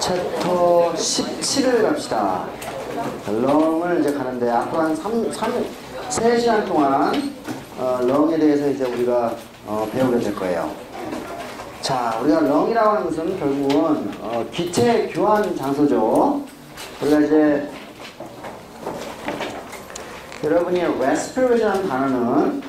챕터 17을 갑시다. 렁을 이제 가는데 앞으로 한 3시간 동안 렁에 대해서 이제 우리가 배우게 될 거예요. 자, 우리가 렁이라고 하는 것은 결국은 기체 교환 장소죠. 우리가 이제 여러분이 respiration 하는 단어는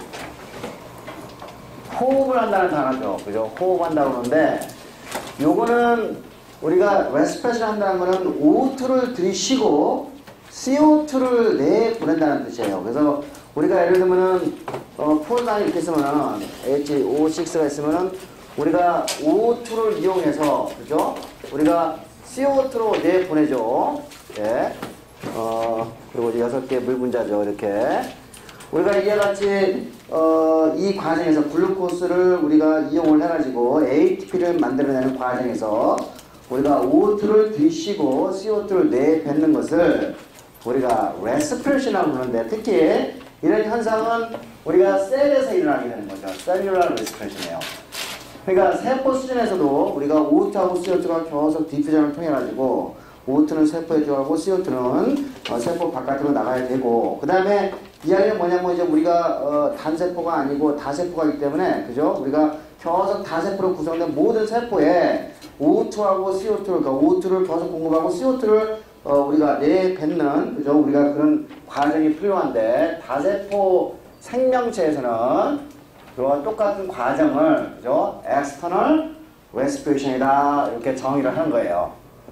호흡을 한다는 단어죠. 그죠? 호흡한다고 그러는데 요거는 우리가 respiration 한다는 거는 O2를 들이쉬고 CO2를 내보낸다는 뜻이에요. 그래서 우리가 예를 들면은 포르단이 이렇게 있으면은 HO6가 있으면은 우리가 O2를 이용해서 그죠? 우리가 CO2로 내보내죠. 예. 그리고 이제 6개의 물 분자죠. 이렇게 우리가 이와 같이 이 과정에서 글루코스를 우리가 이용을 해가지고 ATP를 만들어내는 과정에서 우리가 O2를 들이쉬고 CO2를 내뱉는 것을 우리가 respiration이라고 부르는데, 특히 이런 현상은 우리가 셀에서 일어나게 되는 거죠. cellular respiration이에요. 그러니까 세포 수준에서도 우리가 O2하고 CO2가 계속 디퓨전을 통해 가지고 O2는 세포에 들어가고 CO2는 세포 바깥으로 나가야 되고, 그 다음에 이야기는 뭐냐면 이제 우리가 단세포가 아니고 다세포가이기 때문에, 그죠? 우리가 계속 다세포로 구성된 모든 세포에 O2하고 CO2를, 그러니까 O2를 계속 공급하고 CO2를 우리가 내뱉는, 그죠? 우리가 그런 과정이 필요한데, 다세포 생명체에서는 그와 똑같은 과정을, 그죠? external respiration이다, 이렇게 정의를 하는 거예요.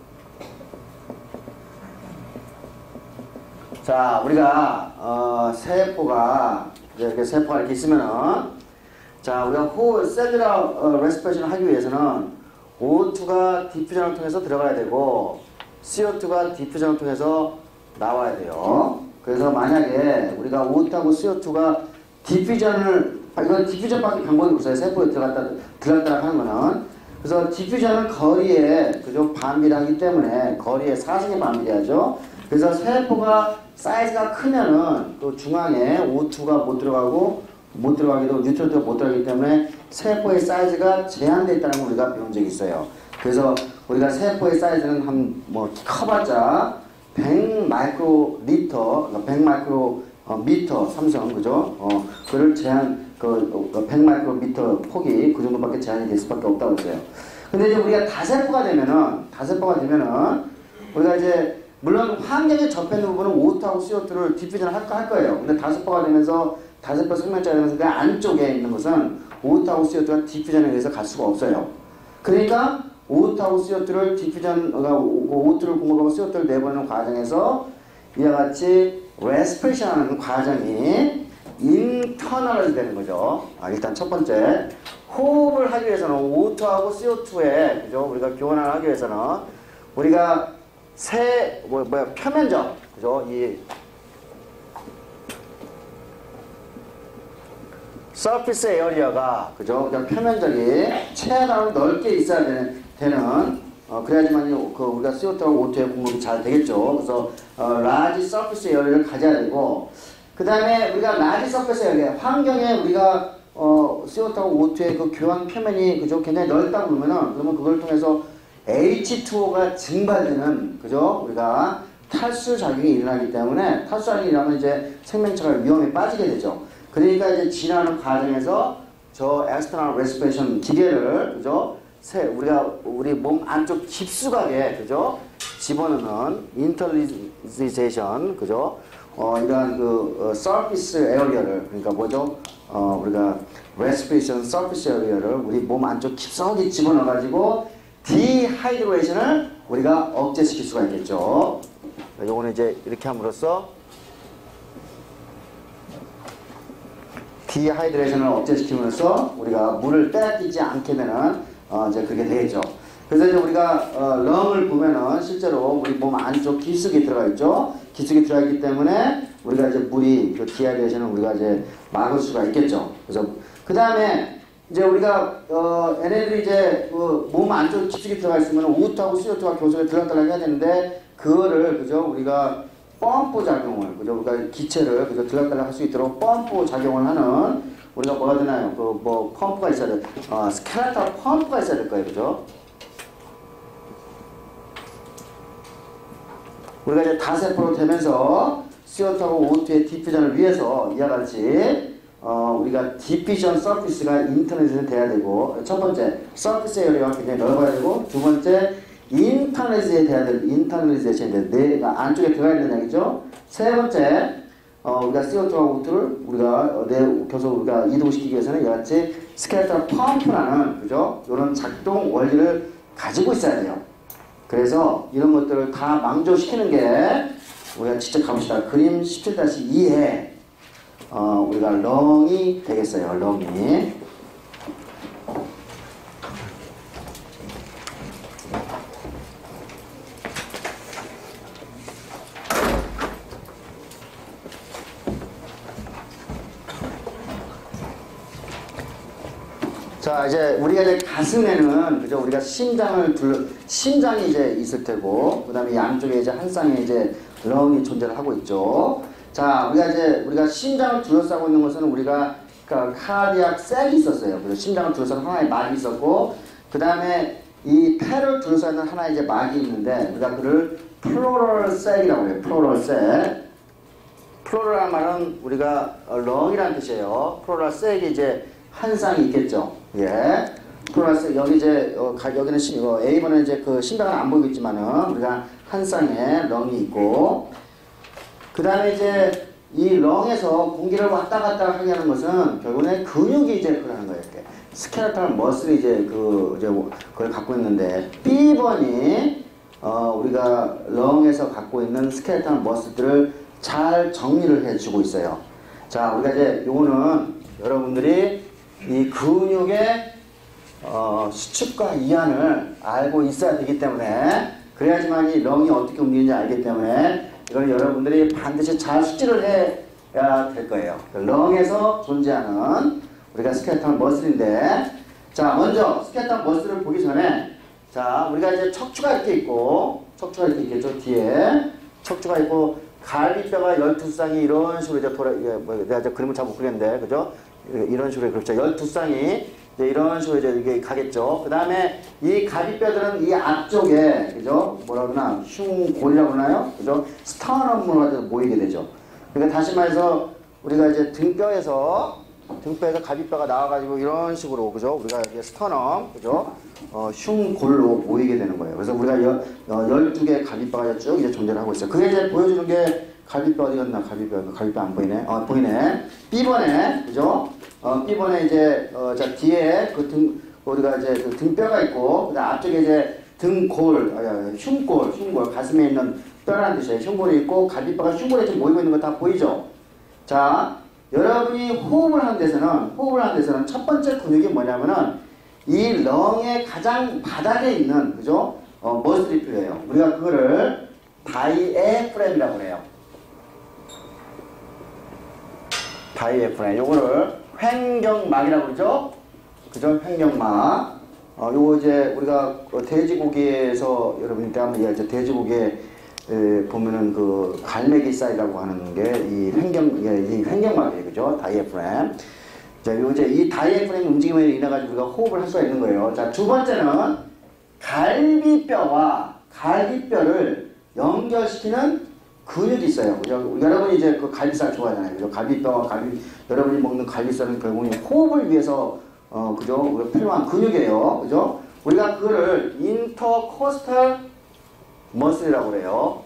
자, 우리가 세포가 이렇게 세포가 이렇게 있으면은, 자, 우리가 호흡 셀룰러 레스피레이션을 하기 위해서는 O2가 디퓨전을 통해서 들어가야 되고 CO2가 디퓨전을 통해서 나와야 돼요. 그래서 만약에 우리가 O2하고 CO2가 디퓨전을, 이건 디퓨전밖에 방법이 없어요. 세포에 들어갔다 하는 거는. 그래서 디퓨전은 거리에, 그죠? 반비례하기 때문에 거리에 사승에 반비례하죠. 그래서 세포가 사이즈가 크면은 또 중앙에 O2가 못 들어가기도 뉴트론도 못 들어가기 때문에 세포의 사이즈가 제한되어 있다는 걸 우리가 배운 적이 있어요. 그래서 우리가 세포의 사이즈는 한 커봤자 100 마이크로리터, 100 마이크로미터 삼성, 그죠? 그를 제한, 100 마이크로미터 폭이 그 정도밖에 제한이 될 수밖에 없다고 했어요. 근데 이제 우리가 다세포가 되면은 우리가 이제 물론 환경에 접해있는 부분은 O2하고 CO2를 디퓨전을 할 거예요. 근데 다세포가 되면서, 다세포 생명체가 되면서 그 안쪽에 있는 것은 O2하고 CO2가 디퓨전에 의해서 갈 수가 없어요. 그러니까 O2하고 CO2를 O2를 공급하고 CO2를 내보내는 과정에서 이와 같이 respiration 하는 과정이 internal 되는 거죠. 일단 첫 번째, 호흡을 하기 위해서는 O2하고 CO2에, 그죠? 우리가 교환을 하기 위해서는 우리가 표면적, 그죠? 이 서피스 에어리어가, 그죠? 그러니까 표면적이 최대한 넓게 있어야 되는, 그래야지만 우리가 CO2하고 O2의 공급이 잘 되겠죠. 그래서 large surface area를 가져야 되고, 그 다음에 우리가 large surface area, 환경에 우리가 CO2하고 O2의 그 교환 표면이, 그죠? 굉장히 넓다고 그러면 그걸 통해서 H2O가 증발되는, 그죠? 우리가 탈수 작용이 일어나기 때문에, 탈수 작용이 일어나면 이제 생명체가 위험에 빠지게 되죠. 그러니까 이제 진화하는 과정에서 저 external respiration 기계를, 그죠? 우리 몸 안쪽 깊숙하게, 그죠? 집어넣는 internalization, 그죠? 이러한 surface area를, 그러니까 뭐죠? 우리가 respiration surface area를 우리 몸 안쪽 깊숙하게 집어넣어가지고 디하이드레이션을 우리가 억제시킬 수가 있겠죠. 요거는 이제 이렇게 함으로써 디하이드레이션을 억제시키면서 우리가 물을 빼앗기지 않게 되는 이제 그게 되겠죠. 그래서 이제 우리가 렁을 보면은 실제로 우리 몸 안쪽 깊숙이 들어가 있죠. 깊숙이 들어가 있기 때문에 우리가 이제 물이 디하이드레이션을 우리가 이제 막을 수가 있겠죠. 그래서 그 다음에 이제 우리가 얘네들이 이제 몸 안쪽 깊숙이 들어가 있으면 O2하고 CO2가 교속에 들어갔다가 해야 되는데, 그거를, 그죠? 우리가 펌프 작용을, 그죠? 우리가 기체를, 그죠? 들어갔다가 할 수 있도록 펌프 작용을 하는, 우리가 뭐가 되나요? 펌프가 있어야 돼. 스켈레탈 펌프가 있어야 될 거예요, 그죠? 우리가 이제 다세포로 되면서 CO2하고 O2의 디퓨전을 위해서 이와 같이 우리가 디퓨전 서피스가 인터넷에 돼야 되고, 첫 번째 서피스 에리어가 굉장히 넓어야 되고, 두 번째 인터넷에 돼야 되고, 인터넷에 내가 안쪽에 들어가 있는 얘기죠. 세 번째 우리가 CO2하고 O2를 우리가 계속 우리가 이동시키기 위해서는 이와 같이 스켈레탈 펌프라는 그죠? 이런 작동 원리를 가지고 있어야 돼요. 그래서 이런 것들을 다 망조시키는 게 우리가 직접 가봅시다. 그림 17-2에 우리가 렁이 되겠어요. 렁이. 자, 이제 우리가 이제 가슴에는 그죠? 우리가 심장이 이제 있을 테고, 그다음에 이 안쪽에 이제 한 쌍의 이제 렁이 존재를 하고 있죠. 자, 우리가 심장을 둘러싸고 있는 것은 우리가 카디악 셀이 있었어요. 그래서 심장을 둘러싸는 하나의 막이 있었고, 그다음에 이 폐를 둘러싸는 하나의 이제 막이 있는데, 우리가 그를 플로럴 셀이라고 해요. 플로럴 셀. 플로럴이라는 말은 우리가 렁이라는 뜻이에요. 플로럴 셀이 이제 한 쌍이 있겠죠. 예. 플러스 여기 이제 여기는 A번은 이제 그 심장은 안 보이고 있지만은 우리가 한 쌍의 렁이 있고, 그 다음에 이제 이 렁에서 공기를 왔다 갔다 하게 하는 것은 결국엔 근육이 이제 그러는 거예요. 이렇게 스켈레탈 머슬이 이제 그걸 갖고 있는데, B번이 우리가 렁에서 갖고 있는 스켈레탈 머슬들을 잘 정리를 해주고 있어요. 자, 우리가 이제 요거는 여러분들이 이 근육의 수축과 이완을 알고 있어야 되기 때문에, 그래야지만 이 렁이 어떻게 움직이는지 알기 때문에 이걸 여러분들이 반드시 잘 숙지를 해야 될 거예요. 렁에서 존재하는 우리가 스켈레탈 머슬인데, 자, 먼저 스켈레탈 머슬을 보기 전에, 자, 우리가 이제 척추가 이렇게 있고, 척추가 이렇게 있겠죠. 뒤에 척추가 있고, 갈비뼈가 12쌍이 이런 식으로 이제 내가 이제 그림을 잘 못 그렸는데, 그죠? 이런 식으로 그렇죠. 12쌍이 이제 이런 식으로 이제 이게 가겠죠. 그 다음에 이 갈비뼈들은 이 앞쪽에, 그죠? 뭐라 그러나, 흉골이라고 그러나요? 그죠? 스타너문으로 모이게 되죠. 그러니까 다시 말해서 우리가 이제 등뼈에서 갈비뼈가 나와가지고 이런 식으로, 그죠? 우리가 이제 스터넘, 그죠? 흉골로 모이게 되는 거예요. 그래서 우리가 12개의 갈비뼈가 쭉 이제 존재를 하고 있어요. 그게 이제 보여주는 게 갈비뼈 어디 갔나? 갈비뼈 안 보이네? 보이네. B번에, 그죠? B번에 이제, 자, 뒤에 우리가 이제 그 등뼈가 있고, 그다음 앞쪽에 이제 흉골, 가슴에 있는 뼈라는 뜻이에요. 흉골이 있고, 갈비뼈가 흉골에 좀 모이고 있는 거 다 보이죠? 자, 여러분이 호흡을 하는 데서는 첫 번째 근육이 뭐냐면은, 이 렁의 가장 바닥에 있는, 그죠? 머슬이 필요해요. 우리가 그거를 다이에프램이라고 해요. 다이에프램. 요거를 횡격막이라고 그러죠? 그죠? 횡격막. 요거 이제 우리가 돼지고기에서 여러분이 때 한번 이해하죠. 돼지고기에 보면은 그 갈매기 쌀이라고 하는 게 이 횡격막이에요. 그죠? 다이에프램. 자, 요 이제 이 다이에프램 움직임에 인해 가지고 우리가 호흡을 할 수가 있는 거예요. 자, 두 번째는 갈비뼈와 갈비뼈를 연결시키는 근육이 있어요. 여러분이 이제 그 갈비살 좋아하잖아요. 그죠? 갈비뼈와 여러분이 먹는 갈비살은 결국은 호흡을 위해서, 그죠? 우리가 필요한 근육이에요. 그죠? 우리가 그거를 인터코스탈 머슬이라고 그래요.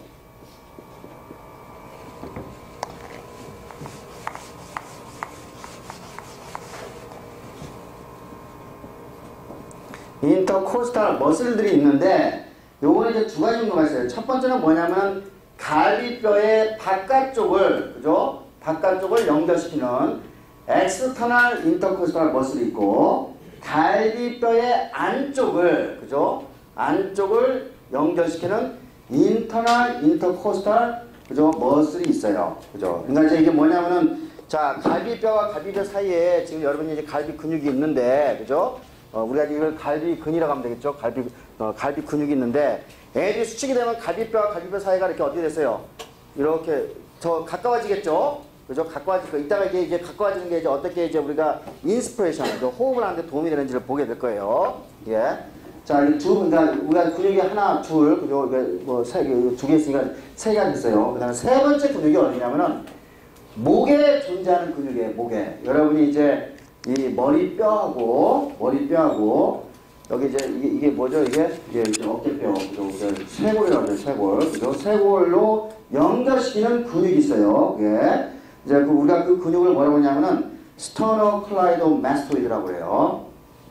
인터코스탈 머슬들이 있는데, 요거는 이제 두 가지 정도가 있어요. 첫 번째는 뭐냐면, 갈비뼈의 바깥쪽을, 그죠? 바깥쪽을 연결시키는 엑스터널 인터코스탈 머슬이 있고, 갈비뼈의 안쪽을, 그죠? 안쪽을 연결시키는 인터널 인터코스탈, 그죠? 머슬이 있어요. 그죠? 그러니까 이제 이게 뭐냐면은, 자, 갈비뼈와 갈비뼈 사이에 지금 여러분이 이제 갈비 근육이 있는데, 그죠? 우리가 이걸 갈비근이라고 하면 되겠죠? 갈비 근육이 있는데, 애들이 수축이 되면 갈비뼈와 갈비뼈 사이가 이렇게 어떻게 됐어요? 이렇게 더 가까워지겠죠? 그죠? 가까워질 거. 이따가 이게 가까워지는 게 이제 어떻게 이제 우리가 인스피레이션, 호흡을 하는데 도움이 되는지를 보게 될 거예요. 예. 자, 그러니까 우리가 근육이 하나, 둘, 그죠? 뭐, 두 개 있으니까 세 개가 있어요. 그 다음에 세 번째 근육이 어디냐면은, 목에 존재하는 근육이에요, 목에. 여러분이 이제, 이 머리뼈하고, 여기 이제, 이게 뭐죠, 이게 이제 어깨뼈, 그죠? 쇄골이라고 해요, 쇄골. 그죠? 쇄골로 연결시키는 근육이 있어요. 예. 이제 우리가 그 근육을 뭐라고 하냐면은, 스터너클라이도마스토이드라고 해요.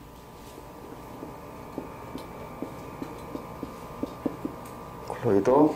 클로이도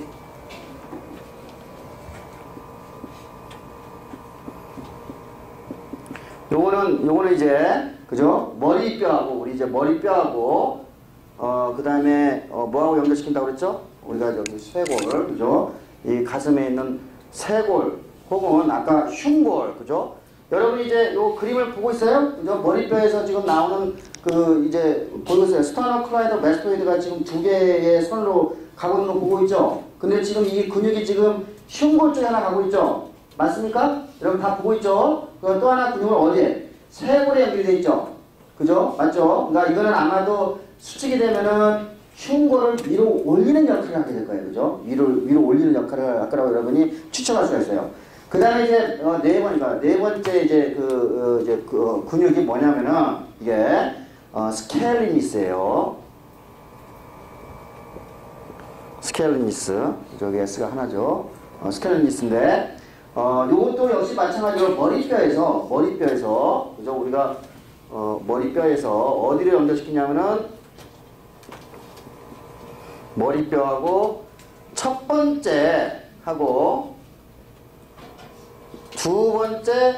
요거는 이제 그죠? 머리뼈하고 우리 이제 머리뼈하고 그 다음에 뭐하고 연결시킨다고 그랬죠? 우리가 여기 쇄골 그죠? 이 가슴에 있는 쇄골 혹은 아까 흉골 그죠? 여러분이 이제 요 그림을 보고 있어요? 그죠? 머리뼈에서 지금 나오는 그 이제 보고 있어요. 스터너클라이도마스토이드가 지금 두 개의 선으로 가고 있는 거 보고 있죠? 근데 지금 이 근육이 지금 흉골 쪽에 하나 가고 있죠? 맞습니까? 여러분 다 보고 있죠? 그리고 또 하나 근육은 어디에? 쇄골에 연결되어 있죠? 그죠? 맞죠? 그러니까 이거는 아마도 수축이 되면은 흉골을 위로 올리는 역할을 하게 될 거예요. 그죠? 위로 올리는 역할을 할 거라고 여러분이 추측할 수가 있어요. 그 다음에 이제 네 번째 이제 근육이 뭐냐면은 이게 스켈리니스예요. 스켈리니스 저기 S가 하나죠. 스켈리니스인데 요것도 역시 마찬가지로 머리뼈에서 그죠? 우리가 머리뼈에서 어디를 연결시키냐면은 머리뼈하고 첫 번째 하고 두 번째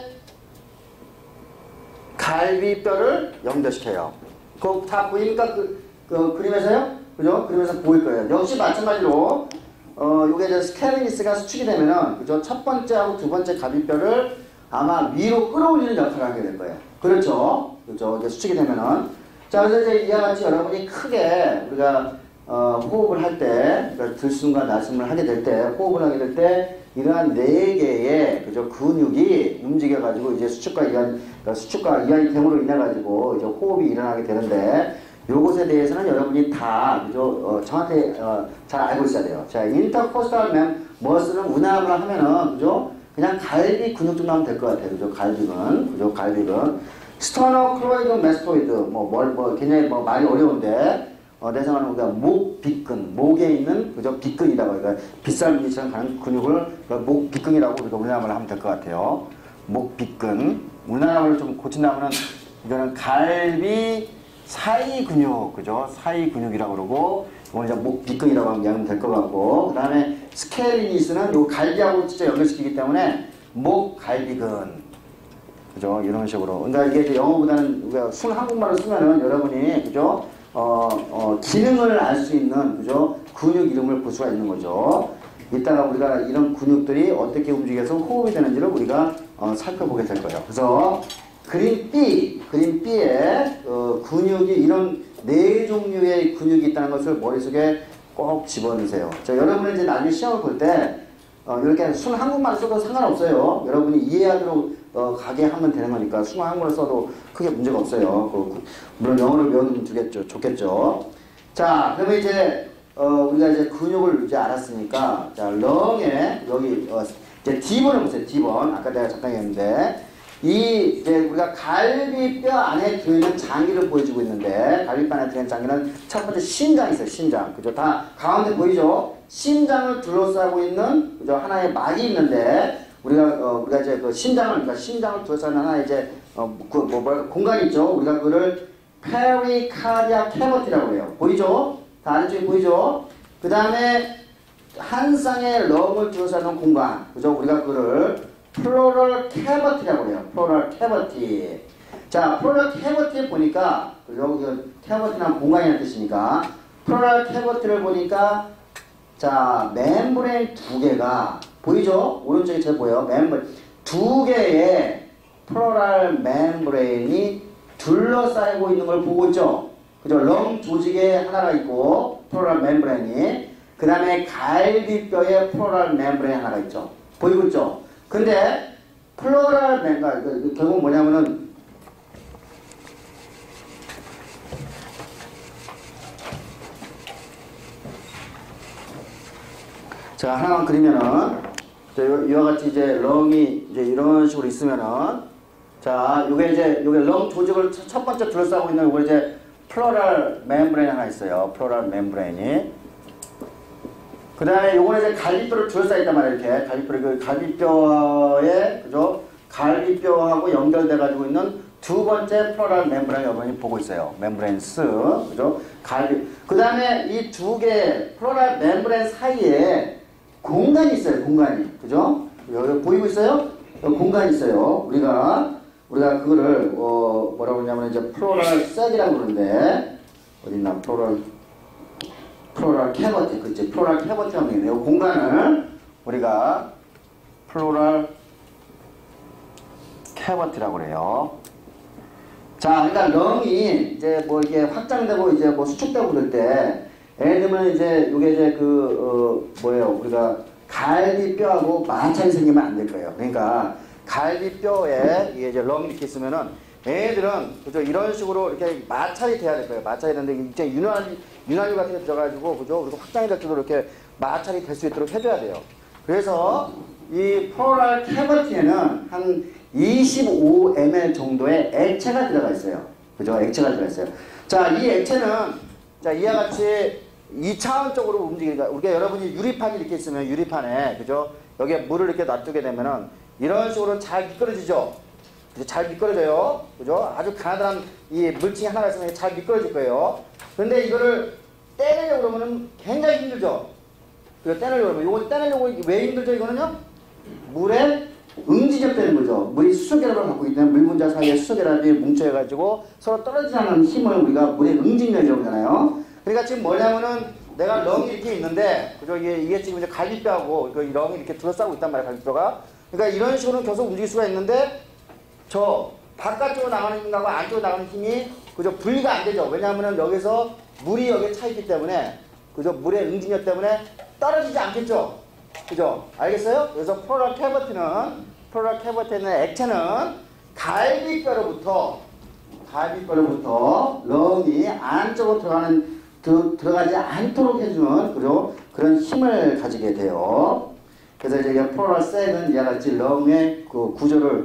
갈비뼈를 연결시켜요. 그거 다 보입니까? 그 그림에서요? 그죠? 그림에서 보일 거예요. 역시 마찬가지로 요게 이제 스켈리니스가 수축이 되면은 그죠? 첫 번째하고 두 번째 갈비뼈를 아마 위로 끌어올리는 역할을 하게 될 거예요. 그렇죠? 그죠? 이게 수축이 되면은 자 그래서 이제 이와 같이 여러분이 크게 우리가 호흡을 할 때, 그러니까 들숨과 날숨을 하게 될 때, 호흡을 하게 될 때, 이러한 네 개의 그죠 근육이 움직여가지고 이제 수축과 이완tem으로 인해가지고 이제 호흡이 일어나게 되는데, 요것에 대해서는 여러분이 다 그죠 정확히 잘 알고 있어야 돼요. 자, 인터코스탈 머슬은 운항을 하면은 그죠 그냥 갈비 근육 좀 나오면 될 것 같아요. 그죠 갈비근 스터너클라이도마스토이드 굉장히 말이 어려운데. 내 생각은 우리가 목 빗근, 목에 있는 그죠 빗근이라고 그러니까 빗살무늬처럼 가는 근육을 목 빗근이라고 우리가 우리나라말로 하면 될 것 같아요. 목 빗근. 우리나라말로 좀 고친다면은 이거는 갈비 사이 근육, 그죠? 사이 근육이라고 그러고 이건 이제 목 빗근이라고 하면 될 것 같고 그다음에 스켈리니스는 요 갈비하고 진짜 연결시키기 때문에 목 갈비근. 그죠? 이런 식으로. 그러니까 이게 이제 영어보다는 우리가 순 한국말로 쓰면은 여러분이 그죠? 기능을 알 수 있는 그죠 근육 이름을 볼 수가 있는 거죠. 이따가 우리가 이런 근육들이 어떻게 움직여서 호흡이 되는지를 우리가 살펴보게 될 거예요. 그래서 그림 B에 근육이 이런 네 종류의 근육이 있다는 것을 머릿속에 꼭 집어넣으세요. 자, 여러분은 이제 나중에 시험을 볼 때 이렇게 순 한국말 써도 상관없어요. 여러분이 이해하도록 가게 하면 되는 거니까 순 한국말 써도 크게 문제가 없어요. 물론 영어를 배우면 좋겠죠. 자, 그러면 이제 우리가 이제 근육을 이제 알았으니까 자, 렁에 여기 이제 D번을 보세요. D번 아까 내가 잠깐 했는데 이 이제 우리가 갈비뼈 안에 들어있는 장기를 보여주고 있는데 갈비뼈 안에 들어있는 장기는 첫 번째 심장이 있어요. 심장 그죠? 다 가운데 보이죠? 심장을 둘러싸고 있는 그죠? 하나의 막이 있는데 우리가 이제 그 심장을 둘러싸는 하나의 이제 공간이 있죠. 우리가 그거를 페리카디아 캐버티라고 해요. 보이죠? 다 아래쪽에 보이죠? 그 다음에 한 쌍의 렁을 둘러싸는 공간 그죠? 우리가 그거를 플로럴 캐버티라고 해요. 플로럴 캐버티. 자, 플로럴 캐버티를 보니까 여기 캐버티는 공간이라는 뜻이니까 플로럴 캐버티를 보니까 자, 멤브레인 두 개가 보이죠? 오른쪽에 잘 보여요. 두 개의 플로럴 멤브레인이 둘러싸이고 있는 걸 보고 있죠? 그죠? 렁 조직에 하나가 있고 플로럴 멤브레인이 그 다음에 갈비뼈에 플로럴 멤브레인 하나가 있죠? 보이고 있죠? 근데 플로럴 멤브레인 결국 뭐냐면은 자, 하나만 그리면은, 자, 이와 같이 이제 렁이 이제 이런 식으로 있으면은, 자, 요게 렁 조직을 첫 번째 둘러싸고 있는 요거 이제 플로럴 멤브레인 하나 있어요. 플로럴 멤브레인이. 그 다음에 요거는 이제 갈비뼈를 둘러싸 있단 말이에요. 이렇게. 갈비뼈를, 그 갈비뼈에, 그죠? 갈비뼈하고 연결돼가지고 있는 두 번째 플로럴 멤브레인 여러분이 보고 있어요. 멤브레인스. 그죠? 그 다음에 이 두 개 플로럴 멤브레인 사이에 공간이 있어요. 공간이. 그죠? 여기 보이고 있어요? 여기 공간이 있어요. 우리가 그거를, 뭐라고 그러냐면 이제 플로럴 셋이라고 그러는데, 어딨나? 플로럴 캐버티. 그치? 플로럴 캐버티라고 하는 이 공간을 우리가 플로럴 캐버티라고 그래요. 자, 그러니까 렁이 이제 뭐 이게 확장되고 이제 뭐 수축되고 그럴 때, 예를 들면 이제 요게 이제 뭐예요? 우리가 갈비뼈하고 마찰이 생기면 안 될 거예요. 그러니까 갈비뼈에 이게 이제 렁이 이렇게 있으면은 얘들은 그죠? 이런 식으로 이렇게 마찰이 돼야 될 거예요. 마찰이 되는데 이제 윤활유 같은 게 들어가지고 그죠? 그리고 확장이 될 때도 이렇게 마찰이 될 수 있도록 해줘야 돼요. 그래서 이 플로럴 캐버티에는 한 25ml 정도의 액체가 들어가 있어요. 그죠? 액체가 들어가 있어요. 자, 이 액체는 자, 이와 같이 2차원적으로 움직이니까 우리가 여러분이 유리판이 이렇게 있으면 유리판에 그죠? 여기에 물을 이렇게 놔두게 되면은 이런 식으로 잘 미끄러지죠? 잘 미끄러져요. 그죠? 아주 가느다란 이 물층이 하나가 있으면 잘 미끄러질 거예요. 근데 이거를 떼내려고 그러면은 굉장히 힘들죠? 그거 떼내려고 그러면 이거 떼내려고 왜 힘들죠? 이거는요? 물에 응집되는 거죠. 물이 수소결합을 갖고 있기 때문에 물 분자 사이에 수소결합이 뭉쳐가지고 서로 떨어지지 않는 힘을 우리가 물의 응집력이라고 하잖아요. 그러니까 지금 뭐냐면은 내가 렁이 이렇게 있는데, 그죠? 이게 지금 이제 갈비뼈하고 그 렁이 이렇게 둘러싸고 있단 말이에요, 갈비뼈가. 그러니까 이런 식으로 계속 움직일 수가 있는데, 저 바깥쪽으로 나가는 힘하고 안쪽으로 나가는 힘이, 그죠? 분리가 안 되죠. 왜냐하면은 여기서 물이 여기에 차 있기 때문에, 그죠? 물의 응집력 때문에 떨어지지 않겠죠? 그죠? 알겠어요? 그래서 플로럴 캐버티는 액체는 갈비뼈로부터 렁이 안쪽으로 들어가지 않도록 해주는 그런 힘을 가지게 돼요. 그래서 이제 플로럴 셋은 이와 같이 렁의 그 구조를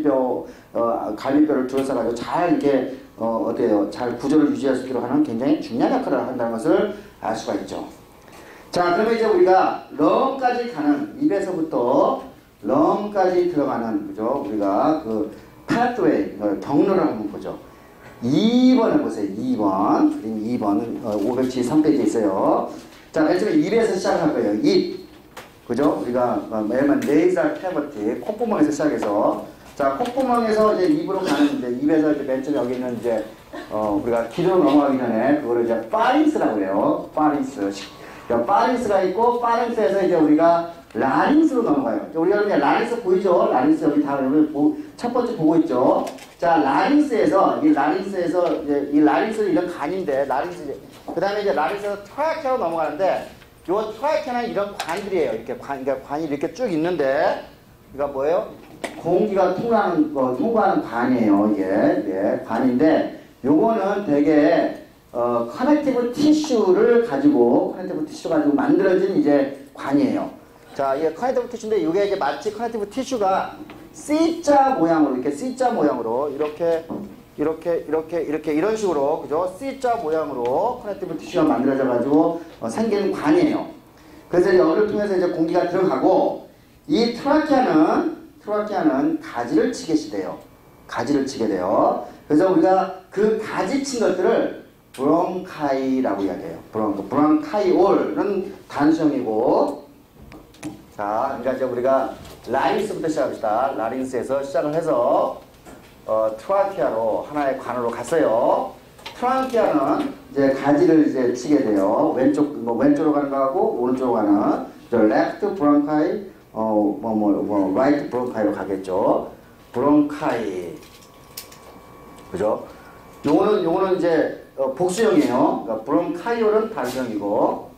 갈비뼈를 둘러싸가지고 잘 이렇게 잘 구조를 유지할 수 있도록 하는 굉장히 중요한 역할을 한다는 것을 알 수가 있죠. 자, 그러면 이제 우리가 렁까지 가는 입에서부터 렁까지 들어가는 그죠? 우리가 그 파스웨이 경로를 한번 보죠. 2번을 보세요. 2번. 그림 2번. 573페이지에 있어요. 자, 맨 처음에 입에서 시작할 거예요. 입. 그죠? 우리가 매번 네이잘 캐버티 콧구멍에서 시작해서 자, 콧구멍에서 이제 입으로 가는데 입에서 이제 맨 처음에 여기 있는 이제 우리가 기로 넘어가기 전에 그거를 이제 파링스라고 그래요. 파링스가 있고 파링스에서 이제 우리가 라링스로 넘어가요. 우리 여러분 라링스 보이죠? 라링스 여기 다 여러분 첫 번째 보고 있죠? 자, 라링스에서 이 라링스는 이런 간인데 라링스 그 다음에 이제 라링스에서 트라케로 넘어가는데 요 트라케는 이런 관들이에요. 이렇게 그러니까 관이 이렇게 쭉 있는데 이거 뭐예요? 공기가 통과하는 관이에요. 이게 관인데 요거는 되게 커넥티브 티슈가 가지고 만들어진 이제 관이에요. 자, 이게 커넥티브 티슈인데 이게 이제 마치 커넥티브 티슈가 C자 모양으로 이렇게 이런 식으로 그죠? C자 모양으로 커넥티브 티슈가 만들어져 가지고 생기는 관이에요. 그래서 여기를 통해서 이제 공기가 들어가고 이 트라키아는 가지를 치게 돼요. 그래서 우리가 그 가지 친 것들을 브론카이라고 이야기해요. 브론카이올은 단수형이고, 자, 그러니까 이제 우리가 라링스부터 시작합시다. 라링스에서 시작을 해서 트라키아로 하나의 관으로 갔어요. 트라키아는 이제 가지를 이제 치게 돼요. 왼쪽으로 가는 거하고 오른쪽으로 가는 레프트 브론카이, 라이트 브론카이로 가겠죠. 브론카이, 그죠? 요거는 이제 복수형이에요. 그러니까 브론카이올은 단수형이고,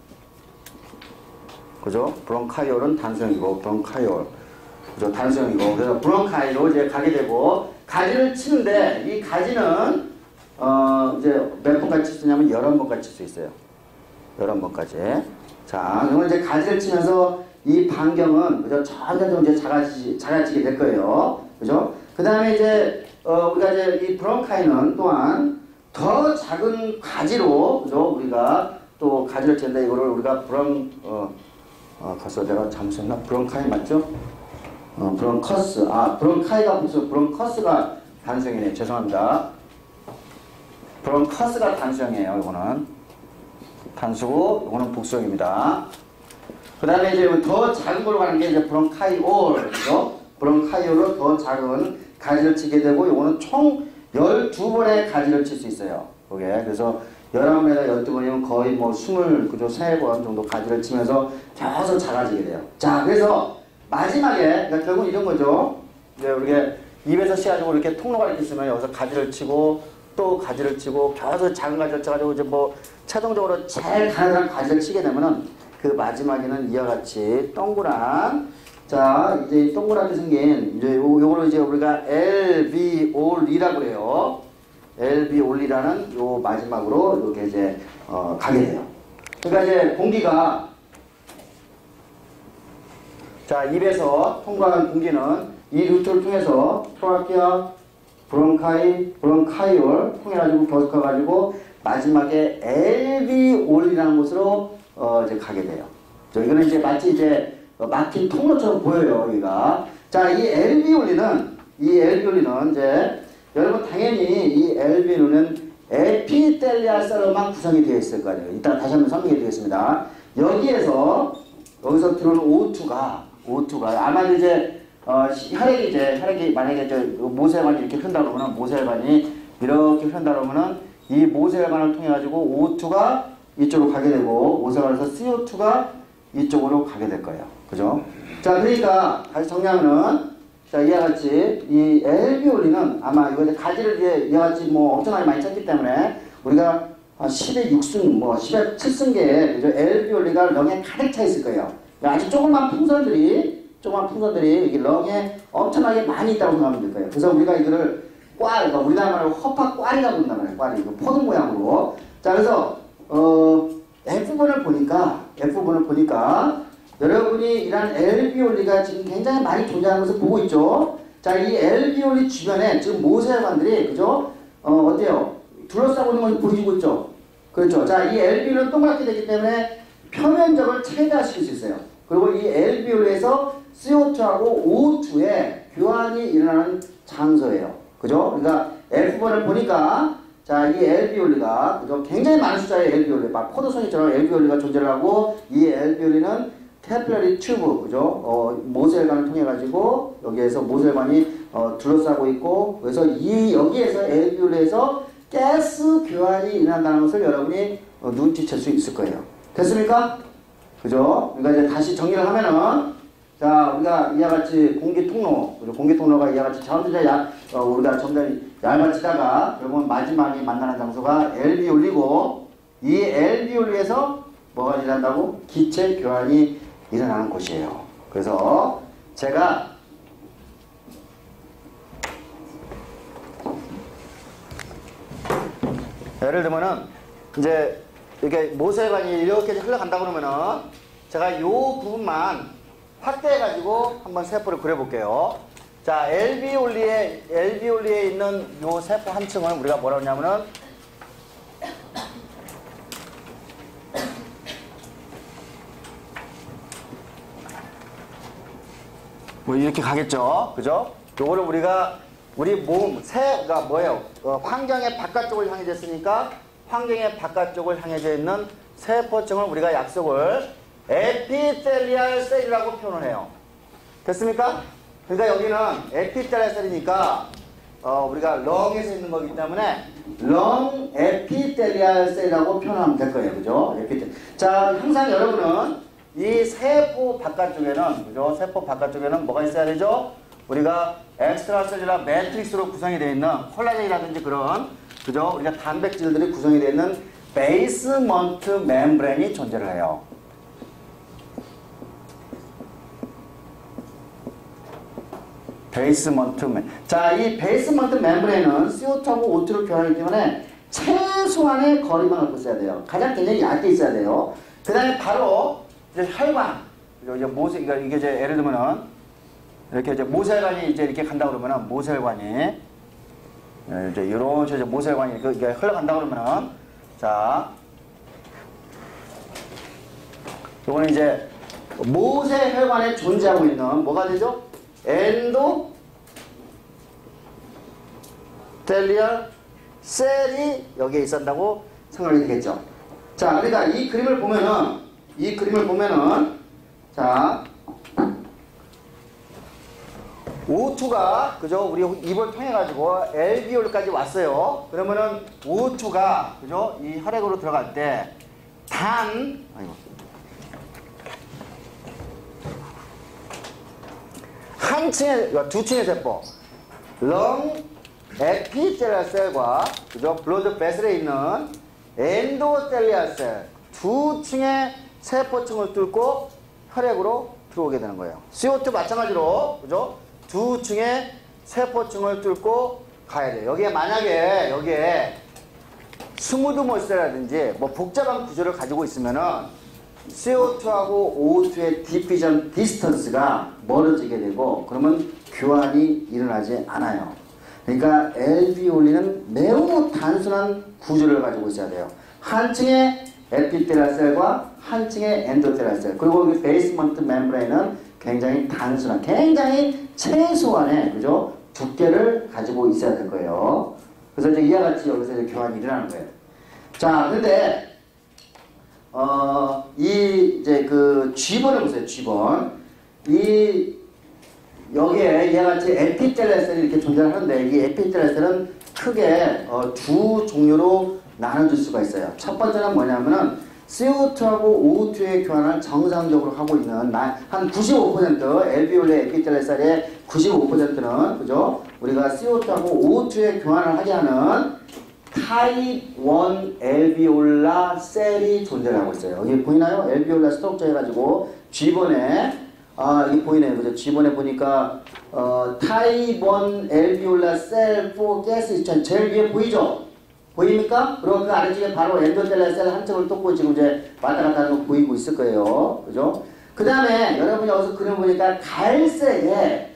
그죠? 브론카이올은 단수형이고, 그죠? 단수형이고, 그래서 브론카이로 이제 가게 되고, 가지를 치는데, 이 가지는, 이제 몇 번까지 칠 수 있냐면 11번까지 칠 수 있어요. 11번까지. 자, 그러면 이제 가지를 치면서 이 반경은, 그죠? 점점 이제 작아지게 될 거예요. 그죠? 그 다음에 이제, 우리가 이제 이 브론카이는 또한 더 작은 가지로, 그죠? 우리가 또 가지를 치는데 이거를 우리가 가서 내가 잘못 썼나? 브론카이 맞죠? 브론커스. 브론카이가 복수, 브론커스가 단수형이네요. 죄송합니다. 브론커스가 단수형이에요. 이거는. 단수고, 이거는 복수형입니다. 그 다음에 이제 더 작은 걸로 가는 게 이제 브론카이올. 그죠? 브론카이올로 더 작은 가지를 치게 되고, 이거는 총 12번의 가지를 칠 수 있어요. 그게. 그래서 11번에다 12번이면 거의 뭐 23번 정도 가지를 치면서 계속 작아지게 돼요. 자, 그래서 마지막에, 그러니까 결국 이런 거죠. 이제 우리가 입에서 씨가지고 이렇게 통로가 이렇게 있으면 여기서 가지를 치고 또 가지를 치고 계속 작은 가지를 쳐가지고 이제 뭐 최종적으로 제일 가느다란 가지를 치게 되면은 그 마지막에는 이와 같이 동그란, 자, 이제 동그랗게 생긴, 이제 요거를 이제 우리가 LB올이라고 그래요. LB올이라는 요 마지막으로 이렇게 이제, 가게 돼요. 그러니까 이제 공기가, 자, 입에서 통과하는 공기는 이 루트를 통해서 트라키아, 브론카이올 통해가지고 결속해가지고 마지막에 LB올이라는 곳으로 이제 가게 돼요. 이거는 이제 마치 이제 막힌 통로처럼 보여요, 여기가. 자, 이 LB올리는 이제 여러분 당연히 이 LB올리는 에피텔리알 셀로만 구성이 되어 있을 거 아니에요. 이따 다시 한번 설명해 드리겠습니다. 여기서 들어오는 O2가 아마 이제 혈액이 만약에 모세혈관이 이렇게 흐른다 그러면 모세혈관이 이렇게 흐른다 그러면은 이 모세혈관을 통해 가지고 O2가 이쪽으로 가게 되고 모세혈관에서 CO2가 이쪽으로 가게 될 거예요. 그죠? 자, 그러니까 다시 정리하면은, 자, 이와 같이 이 LB올리는 아마 이거 이제 가지를 이와 같이 뭐 엄청나게 많이 쳤기 때문에 우리가 10의 6승, 뭐 10의 7승계에 LB올리가 렁에 가득 차 있을 거예요. 아주 조그만 풍선들이 여기 렁에 엄청나게 많이 있다고 생각하면 될 거예요. 그래서 우리가 이거를 그러니까 우리나라 말로 허파꽈리라고 부른단 말이에요. 꽈리. 이거 포도 모양으로. 자, 그래서, F번을 보니까, 여러분이 이런 LB올리가 지금 굉장히 많이 존재하는 것을 보고 있죠. 자, 이 LB올리 주변에 지금 모세혈관들이, 그죠? 어때요? 둘러싸고 있는 걸 보여주고 있죠? 그렇죠. 자, 이 LB올리는 동그랗게 되기 때문에 표면적을 최대화시킬 수 있어요. 그리고 이 LB올리에서 CO2하고 O2의 교환이 일어나는 장소예요. 그죠? 그러니까 F번을 보니까, 자, 이 LB올리가, 그죠? 굉장히 많은 숫자의 LB올리, 막 포도송이처럼 LB올리가 존재를 하고, 이 LB올리는 테플러리 튜브, 그죠? 모세혈관을 통해 가지고 여기에서 모세혈관이 둘러싸고 있고, 그래서 여기에서 LB올리에서 가스 교환이 일어난다는 것을 여러분이 눈치챌 수 있을 거예요. 됐습니까? 그죠? 그러니까 이제 다시 정리를 하면은, 자, 우리가 이와 같이 공기 통로, 그죠? 공기 통로가 이와 같이 점점 우리가 점점 얇아지다가 결국은 마지막에 만나는 장소가 LB올리고, 이 LB올리에서 뭐가 일어난다고? 기체 교환이 일어나는 곳이에요. 그래서 제가 예를 들면은 이제 이렇게 모세혈관이 이렇게 흘러간다 그러면은 제가 이 부분만 확대해가지고 한번 세포를 그려볼게요. 자, LB올리에 있는 이 세포 한 층을 우리가 뭐라고 하냐면은 뭐 이렇게 가겠죠. 그죠? 요거를 우리가 우리 몸, 새가 뭐예요? 환경의 바깥쪽을 향해져 있으니까 환경의 바깥쪽을 향해져 있는 세포층을 우리가 약속을 에피텔리알 셀이라고 표현을 해요. 됐습니까? 그러니까 여기는 에피텔리알 셀이니까 우리가 렁에서 있는 거기 때문에 렁 에피텔리알 셀이라고 표현하면 될 거예요. 그죠? 자, 항상 여러분은 이 세포 바깥쪽에는, 그죠? 세포 바깥쪽에는 뭐가 있어야 되죠? 우리가 엑스트라셀룰라 매트릭스로 구성이 되어 있는 콜라겐이라든지 그런, 그죠? 우리가 단백질들이 구성이 되어 있는 베이스먼트 멤브레인이 존재를 해요. 자, 이 베이스먼트 멤브레인은 CO2하고 O2를 교환하기 때문에 최대 최소한의 거리만 갖고 있어야 돼요. 가장 굉장히 얇게 있어야 돼요. 그 다음에 바로 이제 혈관. 이제 모세, 그러니까 이게 이제 예를 들면은 이렇게 이제 모세혈관이 이제 이렇게 간다 그러면은 모세혈관이 이제 이런 식으로 모세혈관이 이게 흘러간다 그러면은 자, 요거는 이제 모세혈관에 존재하고 있는 뭐가 되죠? 엔도텔리얼 셀이 여기에 있었다고 생각이 되겠죠. 자, 그러니까 이 그림을 보면은 자, O2가 그죠? 우리 입을 통해 가지고 알비올까지 왔어요. 그러면은 O2가 그죠? 이 혈액으로 들어갈 때 한 층의 두 층의 세포, 렁 에피텔리얼 셀과 그죠? 블러드 베슬에 있는 엔도텔리얼 셀 두 층의 세포층을 뚫고 혈액으로 들어오게 되는 거예요. CO2 마찬가지로 그죠? 두 층의 세포층을 뚫고 가야 돼요. 여기에 만약에 여기에 스무드 모이스처라든지 뭐 복잡한 구조를 가지고 있으면은 CO2하고 O2의 디피전 디스턴스가 멀어지게 되고 그러면 교환이 일어나지 않아요. 그러니까 알비올리는 매우 단순한 구조를 가지고 있어야 돼요. 한 층의 에피텔리얼 셀과 한 층의 엔도텔리얼 셀, 그리고 여기 베이스먼트 멤브레인은 굉장히 단순한, 굉장히 최소한의 그죠? 두께를 가지고 있어야 될 거예요. 그래서 이제 이와 같이 여기서 이제 교환이 일어나는 거예요. 자, 근데 이 이제 그 G번을 보세요. G번. 이 여기에 이와 같이 에피텔리얼 셀이 이렇게 존재하는데 이 에피텔리얼 셀은 크게 두 종류로 나눠줄 수가 있어요. 첫 번째는 뭐냐면은 CO2하고 O2의 교환을 정상적으로 하고 있는 한 95% 알비올레 에피텔리얼 셀의 95%는 그죠? 우리가 CO2하고 O2의 교환을 하게 하는 타입 1 알비올라 셀이 존재하고 있어요. 여기 보이나요? 알비올라 스트럭처 해가지고 G번에 이게 보이네요. 그죠? G번에 보니까 타입 1 알비올라 셀 4 가스 있잖아요. 제일 위에 보이죠? 보입니까? 그럼 그 아래쪽에 바로 엔도텔리얼 셀 한 층을 뚫고 지금 이제 왔다 갔다 하는 거 보이고 있을 거예요. 그죠? 그 다음에 여러분이 여기서 그림 보니까 갈색에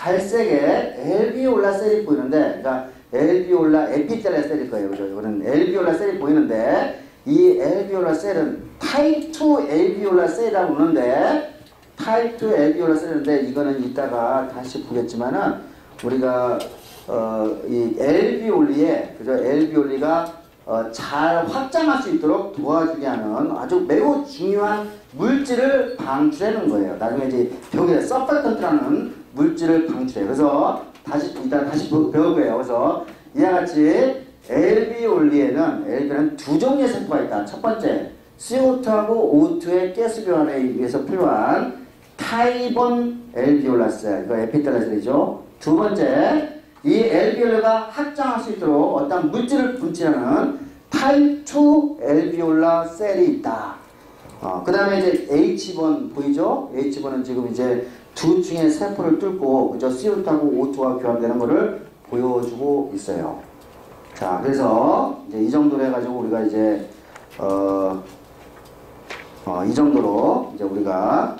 알비올라 셀이 보이는데, 그러니까 알비올라 에피텔리얼 셀일 거예요. 그죠? 이거는 알비올라 셀이 보이는데, 이 알비올라 셀은 타입 2 알비올라 셀이라고 부르는데, 타입 2 알비올라 셀인데, 이거는 이따가 다시 보겠지만은, 우리가 이 알비올리에 그죠? 알비올리가 잘 확장할 수 있도록 도와주게 하는 아주 매우 중요한 물질을 방출하는 거예요. 나중에 이제 벽에 서퍼턴트라는 물질을 방출해요. 그래서 이따 다시 배울 거예요. 그래서 이와 같이 알비올리에는 두 종류의 세포가 있다. 첫 번째, CO2하고 O2의 가스 교환에 의해서 필요한 타입 1 알비올라 셀, 이거 에피텔리얼 셀이죠. 두 번째, 이 알비올라가 확장할 수 있도록 어떤 물질을 분출하는 타입 2 알비올라 셀이 있다. 그 다음에 이제 H번 보이죠? H번은 지금 이제 두 층의 세포를 뚫고 그죠? CO2하고 O2가 교환되는 것을 보여주고 있어요. 자, 그래서 이제 이 정도로 해가지고 우리가 이제 이 정도로 이제 우리가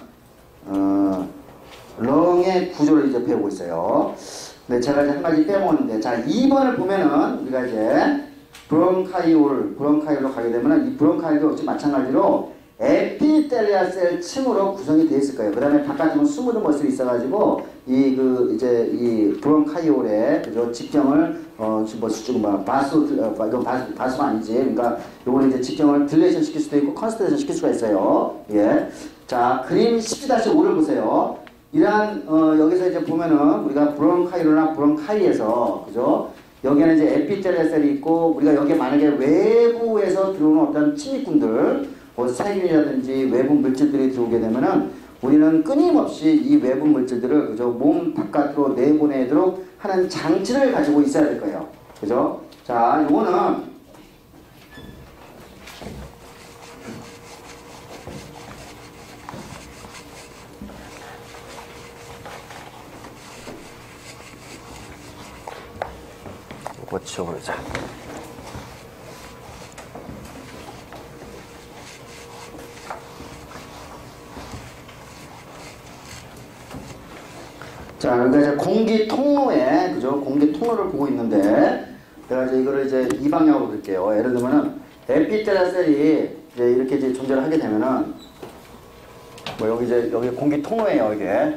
렁의 구조를 이제 배우고 있어요. 네, 제가 이제 한 가지 빼먹었는데, 자, 2번을 보면은, 우리가 이제, 브론카이올로 가게 되면은, 이 브론카이올도 역시 마찬가지로, 에피텔리얼 셀 층으로 구성이 되어 있을 거예요. 그 다음에 바깥쪽은 스무드 머슬이 있어가지고, 이 브론카이올의, 그죠, 직경을, 이건 바수가 아니지. 그러니까, 요거는 이제 직경을 딜레이션 시킬 수도 있고, 컨스트레이션 시킬 수가 있어요. 예. 자, 그림 10-5를 보세요. 이러한 여기서 이제 보면은 우리가 브론카이로나 브론카이에서 그죠? 여기에는 이제 에피텔리얼 셀이 있고 우리가 여기에 만약에 외부에서 들어오는 어떤 침입군들, 뭐 세균이라든지 외부 물질들이 들어오게 되면은 우리는 끊임없이 이 외부 물질들을 그죠? 몸 바깥으로 내보내도록 하는 장치를 가지고 있어야 될 거예요. 그죠? 자, 요거는 지워버리자. 자, 그러니까 이제 공기 통로에, 그죠? 공기 통로를 보고 있는데, 내가 이제 이거를 이제 이 방향으로 그릴게요. 예를 들면은, 에피텔 셀이 이제 이렇게 이제 존재를 하게 되면은, 뭐 여기 이제, 여기 공기 통로예요, 이게.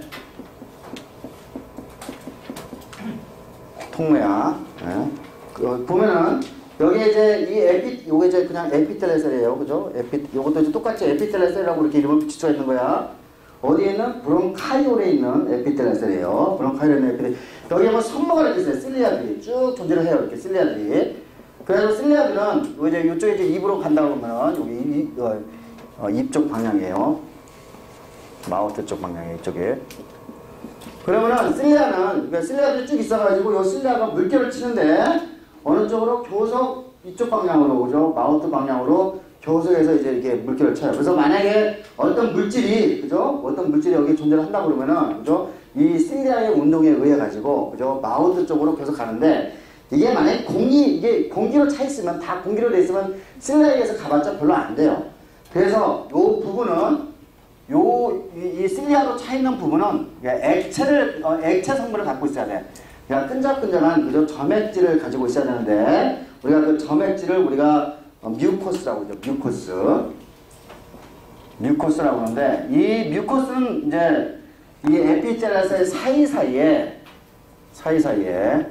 통로야. 네. 보면은, 여기 이제 요게 이제 그냥 에피텔 셀이에요. 그죠? 요것도 이제 똑같이 에피텔 셀이라고 이렇게 이름을 붙일 수가 있는 거야. 어디에 있는? 브론카이올에 있는 에피텔 셀이에요. 브론카이올에 있는 에피텔. 여기에 뭐 선모가 이렇게 있어요. 실리아들이 쭉 존재를 해요. 이렇게 실리아들이. 그래서 실리아들은 이제 이쪽에 이제 입으로 간다고 하면은 여기 입 쪽 방향이에요. 마우스 쪽 방향이에요. 이쪽에. 그러면은 실리아들이 쭉 있어가지고 요 실리아가 물결을 치는데 어느 쪽으로? 교석 이쪽 방향으로, 그죠? 마우스 방향으로 교석에서 이제 이렇게 물결을 쳐요. 그래서 만약에 어떤 물질이, 그죠? 어떤 물질이 여기 존재를 한다고 그러면은, 그죠? 이 실리아의 운동에 의해 가지고, 그죠? 마우스 쪽으로 계속 가는데, 이게 만약에 이게 공기로 차 있으면, 다 공기로 돼 있으면 실리아에 의해서 가봤자 별로 안 돼요. 그래서 요 부분은, 이 실리아로 차 있는 부분은 액체 성분을 갖고 있어야 돼. 그러니까 끈적끈적한, 그죠? 점액질을 가지고 있어야 되는데, 우리가 그 점액질을 우리가 뮤코스라고 그러죠. 뮤코스라고 하는데, 이 뮤코스는 이제 이 에피텔 셀 사이사이에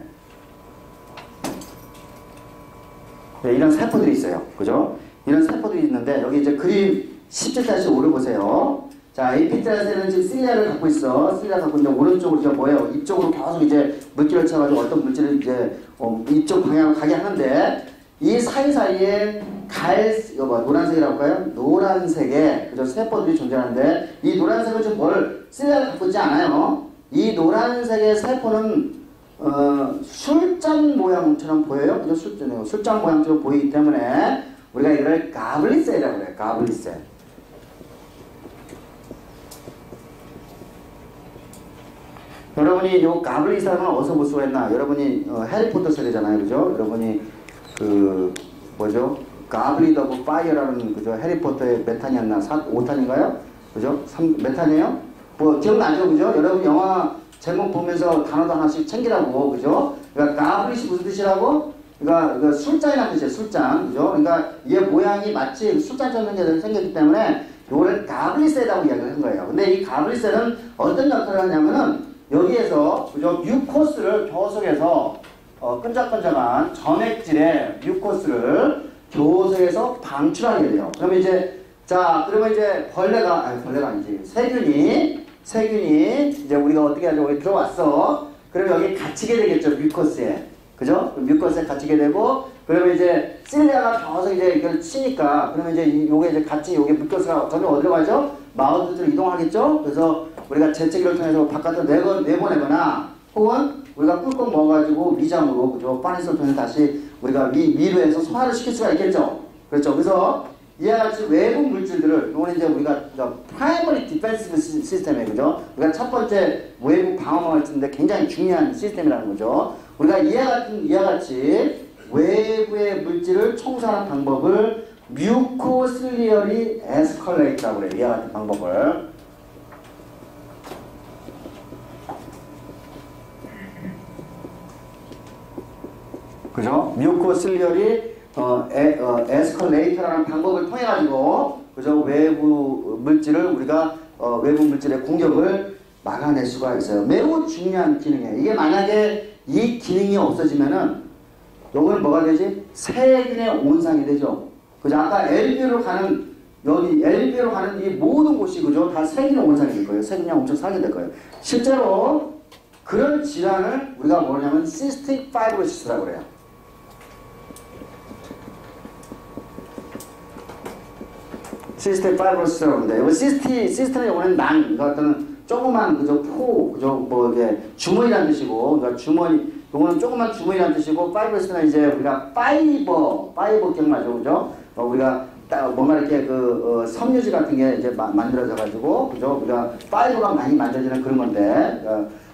네, 이런 세포들이 있어요. 그죠? 이런 세포들이 있는데, 여기 이제 그림 17-5를 보세요. 자, 에피텔 셀은 지금 실리아를 갖고 있어. 실리아 갖고 있는데, 오른쪽으로 이제 뭐예요? 이쪽으로 계속 이제 물질을 쳐가지고 어떤 물질을 이제 이쪽 방향으로 가게 하는데, 이 사이사이에 노란색이라고 할까요? 노란색의, 그죠? 세포들이 존재하는데, 이 노란색은 지금 실리아를 갖고 있지 않아요. 이 노란색의 세포는, 술잔 모양처럼 보여요. 그죠? 술잔 모양처럼 보이기 때문에, 우리가 이걸 가블리셀이라고 그래요. 가블리셀. 여러분이 요 가블리셀은 어디서 볼 수가 있나? 여러분이 해리포터 세대잖아요. 그죠? 여러분이 뭐죠? 가블리드 오브 파이어라는, 그죠? 해리포터의 몇 탄이었나? 5탄인가요? 그죠? 몇 탄이에요? 뭐 기억나죠? 그죠? 여러분 영화 제목 보면서 단어도 하나씩 챙기라고. 그죠? 그러니까 가블릿이 무슨 뜻이라고? 그러니까 술잔이라는 뜻이에요. 술잔. 그죠? 그러니까 얘 모양이 마치 술잔처럼 생겼기 때문에 요거를 가블리셀이라고 이야기를 한 거예요. 근데 이 가블리셀은 어떤 역할을 하냐면은 여기에서, 그죠? 뮤코스를 교석에서 끈적끈적한 점액질의 뮤코스를 교석에서 방출하게 돼요. 그러면 이제 벌레가 아니지. 세균이 이제 우리가 어떻게 하죠? 여기 들어왔어. 그러면 여기 갇히게 되겠죠. 뮤코스에. 그죠? 뮤코스에 갇히게 되고, 그러면 이제 실리아가 계속 이제 이걸 치니까, 그러면 이제 요게 이제 같이 요게 뮤코스가 점점 어디로 가죠? 마우스로 이동하겠죠? 그래서 우리가 재채기를 통해서 바깥으로 내보내거나, 혹은 우리가 꿀꺽 먹어가지고 위장으로, 그죠? 파니스를 통해서 다시 우리가 위로 해서 소화를 시킬 수가 있겠죠? 그렇죠? 그래서 이와 같이 외부 물질들을, 요거는 이제 우리가 프라이머리 디펜시브 시스템이에요. 그죠? 우리가 첫 번째 외부 방어망을 쓰는데 굉장히 중요한 시스템이라는 거죠. 우리가 이와 같이 외부의 물질을 청소하는 방법을 뮤코실리어리 에스컬레이터라고 그래요. 이와 같은 방법을. 그죠? 뮤코실리어리 에스컬레이터라는 방법을 통해 가지고, 그죠? 외부 물질을 우리가 외부 물질의 공격을 막아낼 수가 있어요. 매우 중요한 기능이에요. 이게 만약에 이 기능이 없어지면은 요건 뭐가 되지? 세균의 온상이 되죠. 그죠? 아까 LB로 가는 이 모든 곳이, 그죠? 다 세균의 온상이 될 거예요. 세균이 엄청 살게 될 거예요. 실제로 그런 질환을 우리가 뭐냐면 시스틱 파이브로시스라고 그래요. 시스템 파이브로시스라고 합니다. 이거 시스템의 요거는 어떤 조그만, 그죠? 그죠? 뭐, 이게 주머니라는 뜻이고, 그러니까 요거는 조그만 주머니라는 뜻이고, 파이브로시스는 이제 우리가 파이버 기억나죠? 그죠? 우리가 뭔가 이렇게 섬유질 같은 게 이제 만들어져가지고, 그죠? 우리가 파이버가 많이 만들어지는 그런 건데,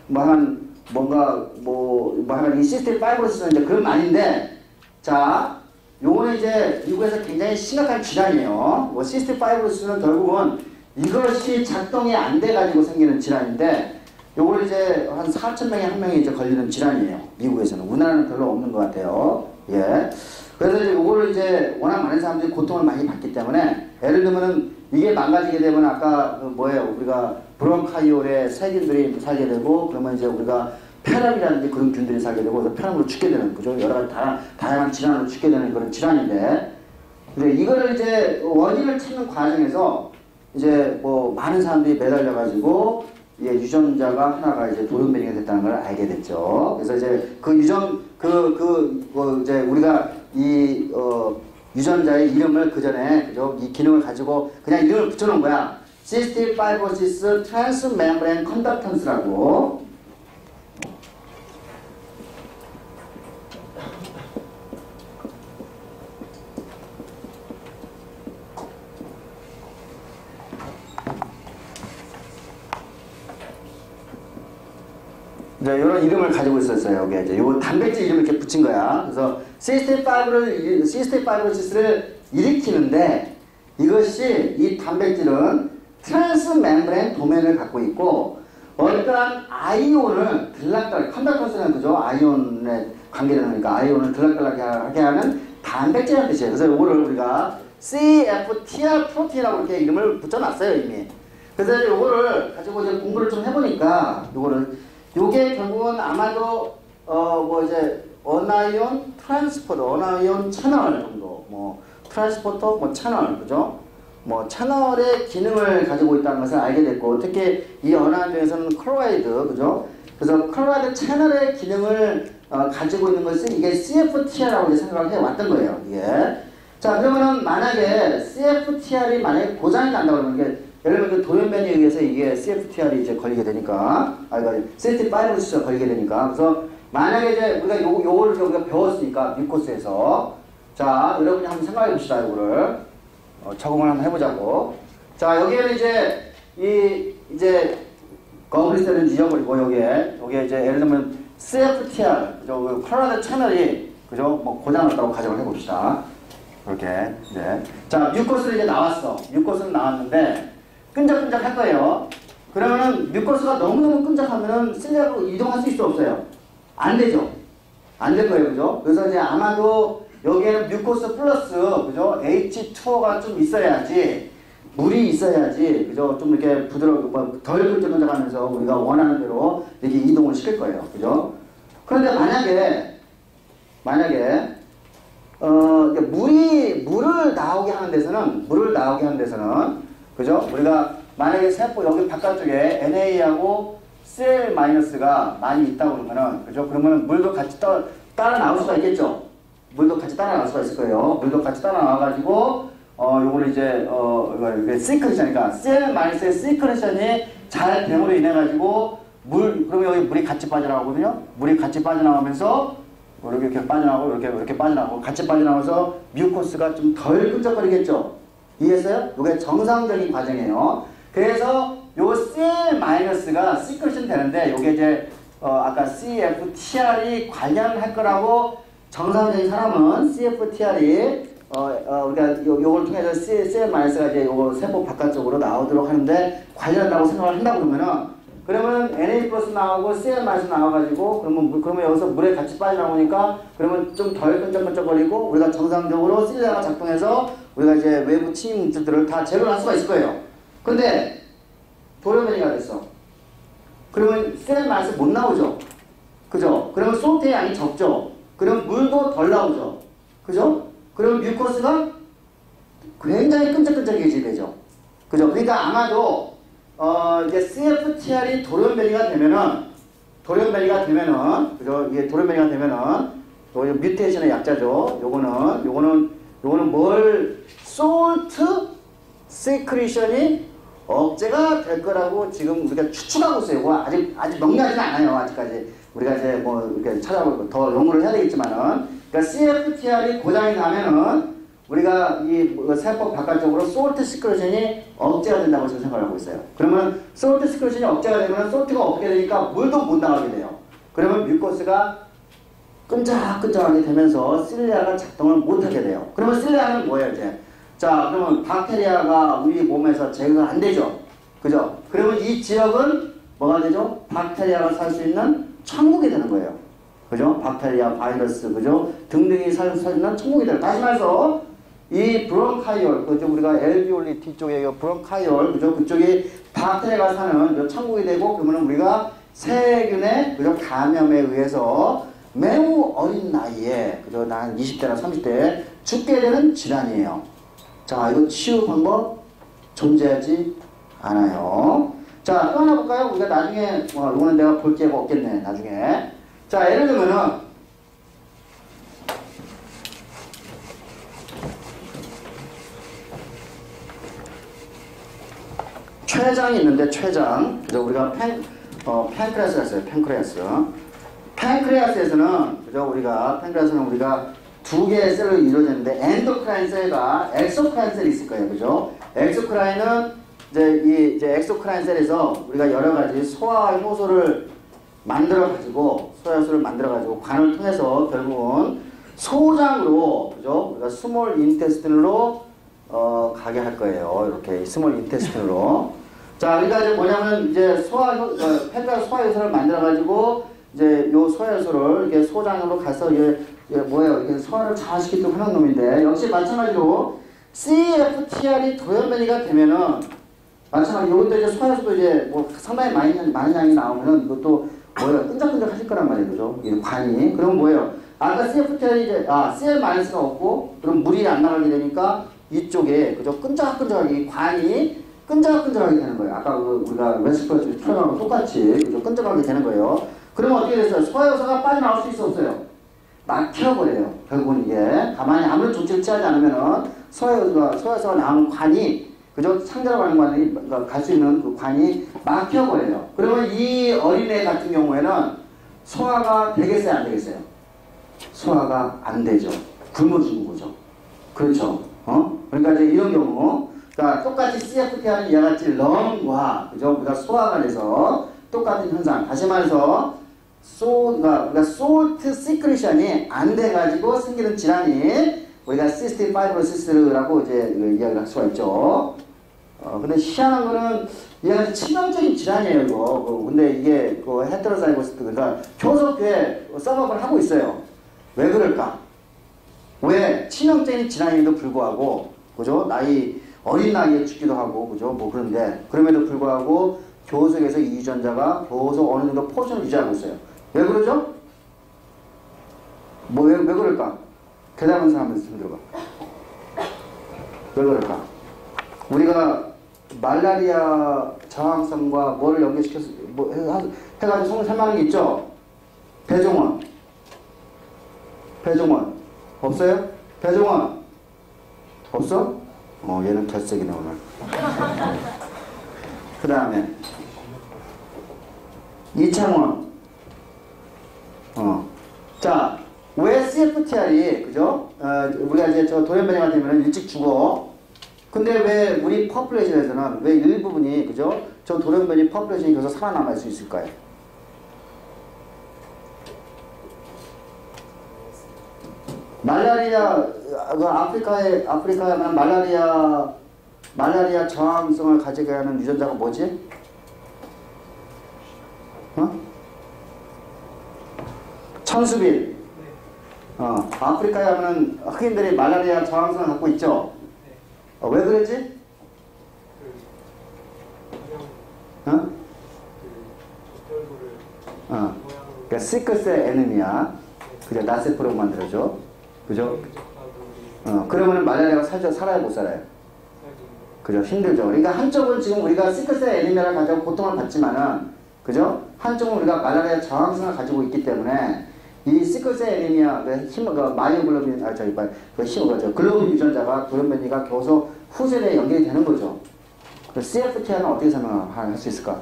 이 시스템 파이브로시스는 이제 그런 말인데, 자, 요거는 이제 미국에서 굉장히 심각한 질환이에요. 시스틱 파이브로시스는 결국은 이것이 작동이 안 돼가지고 생기는 질환인데, 요걸 이제 한 4,000명에 한 명이 이제 걸리는 질환이에요. 미국에서는. 우리나라는 별로 없는 것 같아요. 예. 그래서 이제 요거를 이제 워낙 많은 사람들이 고통을 많이 받기 때문에 예를 들면은 이게 망가지게 되면 아까 그 뭐예요? 우리가 브론카이올에 세균들이 살게 되고 그러면 이제 우리가 폐렴이라든지 그런 균들이 살게 되고 그래서 폐렴으로 죽게 되는 그죠? 여러 가지 다양한 질환으로 죽게 되는 그런 질환인데 근데 이거를 이제 원인을 찾는 과정에서 이제 뭐 많은 사람들이 매달려 가지고 예, 유전자가 하나가 이제 돌연변이가 됐다는 걸 알게 됐죠. 그래서 이제 그 유전 이제 우리가 이 유전자의 이름을 그 전에 그죠? 이 기능을 가지고 그냥 이름을 붙여놓은 거야. Cystic Fibrosis Transmembrane Conductance라고. 이제 이런 이름을 가지고 있었어요. 여기 이제 요 단백질 이름을 이렇게 붙인 거야. 그래서 시스템 파이브로시스를 일으키는데 이것이 이 단백질은 트랜스멤브레인 도메인을 갖고 있고 어떠한 아이온을 들락달락 컨덕턴스는 그죠? 아이온에 관계되는 거니까 아이온을 들락달락하게 하는 단백질이라는 뜻이에요. 그래서 이거를 우리가 CFTR 프로틴이라고 이렇게 이름을 붙여놨어요 이미. 그래서 이거를 가지고 이제 공부를 좀 해보니까 요게 결국은 아마도 뭐 이제 어나이온 트랜스포터, 어나이온 채널 정도, 뭐 트랜스포터, 뭐 채널, 그죠? 뭐 채널의 기능을 가지고 있다는 것을 알게 됐고, 특히 이 어나이온 중에서는 클로라이드, 그죠? 그래서 클로라이드 채널의 기능을 가지고 있는 것은 이게 CFTR이라고 생각을 해왔던 거예요. 이게. 자, 그러면은 만약에 CFTR이 만약에 고장이 난다고 그러면 이게 예를 들면 그 돌연변이에 의해서 이게 CFTR이 이제 걸리게 되니까, Cystic Fibrosis 걸리게 되니까, 그래서 만약에 이제 우리가 요거를 우리가 배웠으니까 뮤코스에서 자 여러분이 한번 생각해 봅시다. 요거를 적응을 한번 해보자고. 자 여기에는 이제 거브리스는 잊어버리고 여기에 이제 예를 들면 CFTR 그죠? 콜로라이드 채널이 그죠? 뭐 고장났다고 가정을 해봅시다. 이렇게 네. 자 뮤코스는 이제 나왔어. 뮤코스는 나왔는데. 끈적끈적 할 거예요. 그러면은 뮤코스가 너무너무 끈적하면은 실내로 이동할 수 있어 없어요? 안 되죠? 안 될 거예요. 그죠? 그래서 이제 아마도 여기에는 뮤코스 플러스 그죠? H2O가 좀 있어야지 물이 있어야지 그죠? 좀 이렇게 부드럽고 뭐 덜 끈적끈적하면서 우리가 원하는 대로 이렇게 이동을 시킬 거예요. 그죠? 그런데 만약에 물을 나오게 하는 데서는 그죠? 우리가 만약에 세포 여기 바깥쪽에 NA하고 CL-가 많이 있다고 그러면은, 그죠? 그러면은 물도 같이 따라 나올 수가 있겠죠? 물도 같이 따라 나올 수가 있을 거예요. 물도 같이 따라 나와가지고, 요거를 이제, 시크레션이니까, CL-의 시크레션이 잘 됨으로 인해가지고, 그러면 여기 물이 같이 빠져나오거든요? 물이 같이 빠져나오면서, 이렇게 빠져나오고, 이렇게 빠져나오고, 같이 빠져나와서 뮤코스가 좀 덜 끈적거리겠죠? 이해했어요? 이게 정상적인 과정이에요. 그래서 요 CL-가 시크레션 되는데 요게 이제 아까 CFTR이 관련할 거라고 정상적인 사람은 CFTR이 우리가 요걸 통해서 CL-가 이제 요거 세포 바깥쪽으로 나오도록 하는데 관련한다고 생각을 한다고 그러면 NA 플러스 나오고 CL- 나와가지고 그러면 여기서 물에 같이 빠져나오니까 그러면 좀 덜 끈적끈적거리고 우리가 정상적으로 실내가 작동해서 우리가 이제 외부 침입 물질들을 다 제거를 할 수가 있을 거예요. 근데 돌연변이가 됐어. 그러면 CL- 못 나오죠. 그죠? 그러면 소트의 양이 적죠. 그럼 물도 덜 나오죠. 그죠? 그럼 뮤코스가 굉장히 끈적끈적해지게 되죠. 그죠? 그러니까 아마도 이제 CFTR이 돌연변이가 되면은, 그죠? 이게 돌연변이가 되면은, 뮤테이션의 약자죠. 요거는 salt secretion이 억제가 될 거라고 지금 우리가 추측하고 있어요. 이거 아직 명료하지는 않아요. 아직까지. 우리가 이제 뭐 이렇게 찾아보고 더 연구를 해야 되겠지만은, 그러니까 CFTR이 고장이 나면은, 우리가 이 세포 바깥쪽으로 솔트 시크레션이 억제가 된다고 저는 생각을 하고 있어요. 그러면 솔트 시크레션이 억제가 되면 솔트가 없게 되니까 물도 못 나가게 돼요. 그러면 뮤코스가 끈적끈적하게 되면서 실리아가 작동을 못하게 돼요. 그러면 실리아는 뭐예요 이제? 자 그러면 박테리아가 우리 몸에서 제거가 안 되죠. 그죠? 그러면 이 지역은 뭐가 되죠? 박테리아가 살 수 있는 천국이 되는 거예요. 그죠? 박테리아, 바이러스, 그죠? 등등이 살 수 있는 천국이 되는. 다시 말해서 이 브론카이올, 그죠? 우리가 엘비올리 뒤쪽에 브론카이올, 그죠? 그쪽이 박테리아가 사는 천국이 되고, 그러면 우리가 세균의 그죠? 감염에 의해서 매우 어린 나이에, 그죠? 난 20대나 30대에 죽게 되는 질환이에요. 자, 이거 치유 방법 존재하지 않아요. 자, 또 하나 볼까요? 우리가 나중에, 이거는 내가 볼 기회가 없겠네, 나중에. 자, 예를 들면은, 췌장이 있는데, 췌장. 그래서 우리가 팬크레아스가 있어요, 팬크레아스. 팬크레아스에서는, 그죠? 팬크레아스는 우리가 두 개의 셀로 이루어졌는데, 엔도크라인 셀과 엑소크라인 셀이 있을 거예요, 그죠? 엑소크라인은, 이제 엑소크라인 셀에서 우리가 여러 가지 소화 효소를 만들어가지고, 관을 통해서 결국은 소장으로, 그죠? 우리가 스몰 인테스틴으로, 가게 할 거예요. 이렇게 스몰 인테스틴으로. 자, 그러니까 이제 뭐냐면, 이제 팬크레아스 소화 효소를 만들어가지고, 이제 요 소화 효소를 이렇게 소장으로 가서, 이게 뭐예요? 이게 소화를 잘 시키도록 하는 놈인데, 역시 마찬가지로, CFTR이 돌연변이가 되면은, 마찬가지로 이것도 이제 소화효소도 이제 뭐 상당히 많은 양이 나오면은 이것도 뭐예요? 끈적끈적 하실 거란 말이에요. 그죠? 이 관이. 그럼 뭐예요? 아까 CFTR이 이제, CL-가 없고, 그럼 물이 안 나가게 되니까 이쪽에, 그죠? 끈적끈적하게, 관이 끈적끈적하게 되는 거예요. 아까 우리가 레스피레이터리 표현하고 똑같이, 그죠? 끈적하게 되는 거예요. 그러면 어떻게 됐어요? 소화효소가 빠져나올 수 있어, 없어요? 막혀버려요. 결국은 이게. 가만히 아무런 조치를 취하지 않으면은 소화효소가 나오는 관이, 그죠? 상대로 가는 관이, 갈 수 있는 그 관이 막혀버려요. 그러면 이 어린애 같은 경우에는 소화가 되겠어요? 안 되겠어요? 소화가 안 되죠. 굶어 죽는 거죠. 그렇죠? 그러니까 이제 이런 경우, 그러니까 똑같이 CFT하는 이와 같이 럼과, 그죠? 우리가 소화가 돼서 똑같은 현상. 다시 말해서, 우리가 솔트 시크리션이 안 돼가지고 생기는 질환이 우리가 시스틱 파이브로시스라고 이제 이야기를 할 수가 있죠. 근데 희한한 거는 얘가 치명적인 질환이에요, 이거. 근데 이게 헤테로자이고스, 그러니까 교섭에 썸업을 하고 있어요. 왜 그럴까? 왜 치명적인 질환임에도 불구하고, 그죠? 어린 나이에 죽기도 하고, 그죠? 뭐 그런데, 그럼에도 불구하고 교속에서 이 유전자가 교속 어느 정도 포션을 유지하고 있어요. 왜 그러죠? 왜 그럴까? 대답한 사람 한번 들어봐. 왜 그럴까? 우리가 말라리아 저항성과 뭐를 연계시켜서 해가지고 설명하는 게 있죠? 배종원 없어요? 배종원 없어? 얘는 결석이네 오늘. 그 다음에 이창원. 자, 왜 CFTR이, 그죠? 우리가 이제 돌연변이가 되면 일찍 죽어. 근데 왜 우리 퍼플레이션에서는 왜 일부분이, 그죠? 저 돌연변이 퍼플레이션이 계속 살아남을 수 있을까요? 말라리아, 아프리카에 말라리아 저항성을 가지게 하는 유전자가 뭐지? 천수빌. 아프리카에 하면 흑인들이 말라리아 저항성을 갖고 있죠? 왜 그러지? 그러니까 시클셀 애니미아. 그죠? 나세포로 만들어줘. 그죠? 그러면 말라리아가 살아요, 못 살아요? 그죠? 힘들죠. 그러니까 한쪽은 지금 우리가 시클셀 애니미아를 가지고 고통을 받지만은, 그죠? 한쪽은 우리가 말라리아 저항성을 가지고 있기 때문에 이 시클셀 애니미아, 마이오글로빈, 글로빈 유전자가 돌연변이가 계속 후세대에 연결이 되는 거죠. CFTR은 어떻게 설명할 수 있을까?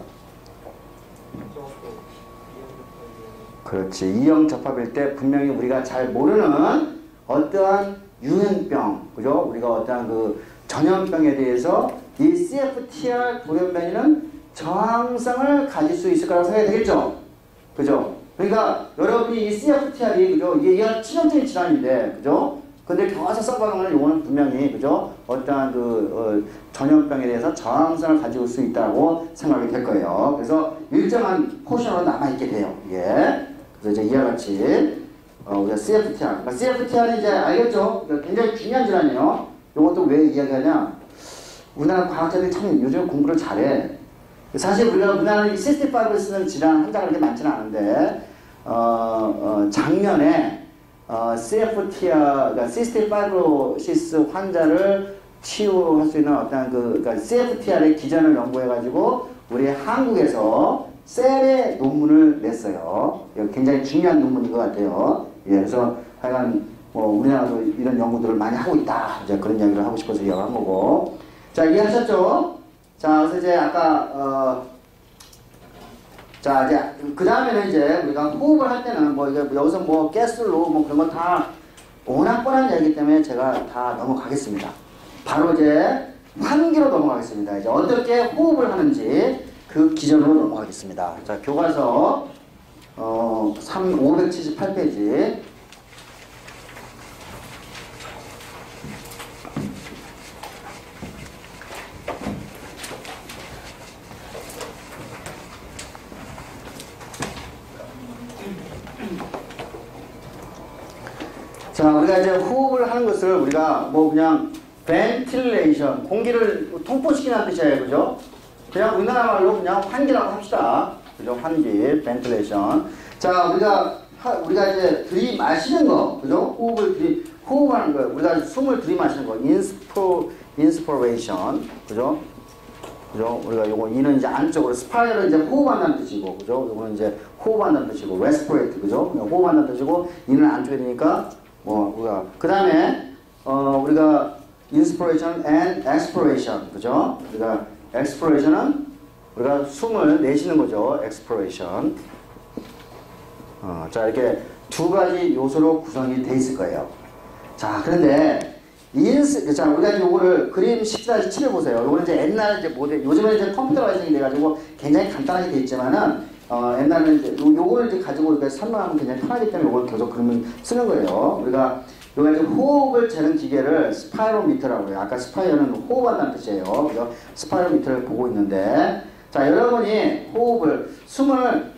그렇지. 이형 접합일 때 분명히 우리가 잘 모르는 어떠한 유행병, 그죠? 우리가 어떠한 그 전염병에 대해서 이 CFTR 돌연변이는 저항성을 가질 수 있을 거라고 생각이 되겠죠? 그죠? 그러니까 여러분이 이 CFTR이, 그죠? 이게 치명적인 질환인데, 그죠? 근데 교과서 써보면 이거는 분명히 그죠? 어떠한 전염병에 대해서 저항성을 가지고 수 있다고 생각이 될 거예요. 그래서 일정한 포션으로 남아있게 돼요. 예. 그래서 이제 이와 같이 우리가 CFTR. 그러니까 CFTR은 이제 알겠죠? 굉장히 중요한 질환이에요. 이것도 왜 이야기하냐? 우리나라 과학자들이 참 요즘 공부를 잘해. 사실 우리나라는 65를 쓰는 질환 환자가 그렇게 많지는 않은데, 작년에 CFTR, 그러니까 시스템 파이브로시스 환자를 치유할 수 있는 어떤 그러니까 CFTR의 기전을 연구해가지고 우리 한국에서 셀의 논문을 냈어요. 굉장히 중요한 논문인 것 같아요. 예, 그래서 하여간 우리나라도 이런 연구들을 많이 하고 있다. 이제 그런 이야기를 하고 싶어서 이야기한 거고. 자, 이해하셨죠? 자, 그래서 이제 아까 자, 이제 그 다음에는 이제 우리가 호흡을 할 때는 여기서 가스로 그런 거 다 워낙 뻔한 얘기이기 때문에 제가 다 넘어가겠습니다. 바로 이제 환기로 넘어가겠습니다. 이제 어떻게 호흡을 하는지 그 기전으로 넘어가겠습니다. 자, 교과서 578페이지. 자, 우리가 이제 호흡을 하는 것을 우리가 그냥 ventilation, 공기를 통포시키는 뜻이에요. 그죠? 그냥 우리나라 말로 그냥 환기라고 합시다. 그죠? 환기, ventilation. 자, 우리가 이제 들이마시는 거, 그죠? 호흡하는 거, 우리가 숨을 들이마시는 거, inspiration, 그죠? 그죠? 우리가 요거 이는 이제 안쪽으로, 스파이어는 이제 호흡한다는 뜻이고, 그죠? 요거는 이제 호흡한다는 뜻이고, respirate, 그죠? 호흡한다는 뜻이고, 이는 안쪽에 되니까 우리가 그 다음에 우리가 inspiration and expiration, 그죠? 우리가 expiration은 우리가 숨을 내쉬는 거죠. expiration. 자, 이렇게 두 가지 요소로 구성이 돼 있을 거예요. 자, 그런데 자, 우리가 이제 요거를 그림 14-7을 보세요. 요거는 이제 옛날 이제 모델, 요즘에는 이제 컴퓨터가 발전이 돼가지고 굉장히 간단하게 돼 있지만은 옛날에는 이제 요거를 이제 가지고 이렇게 설명하면 굉장히 편하기 때문에 요걸 계속 그림을 쓰는 거예요. 우리가 요가 이제 호흡을 재는 기계를 스파이로미터라고 해요. 아까 스파이어는 호흡한다는 뜻이에요. 그래서 스파이로미터를 보고 있는데, 자, 여러분이 숨을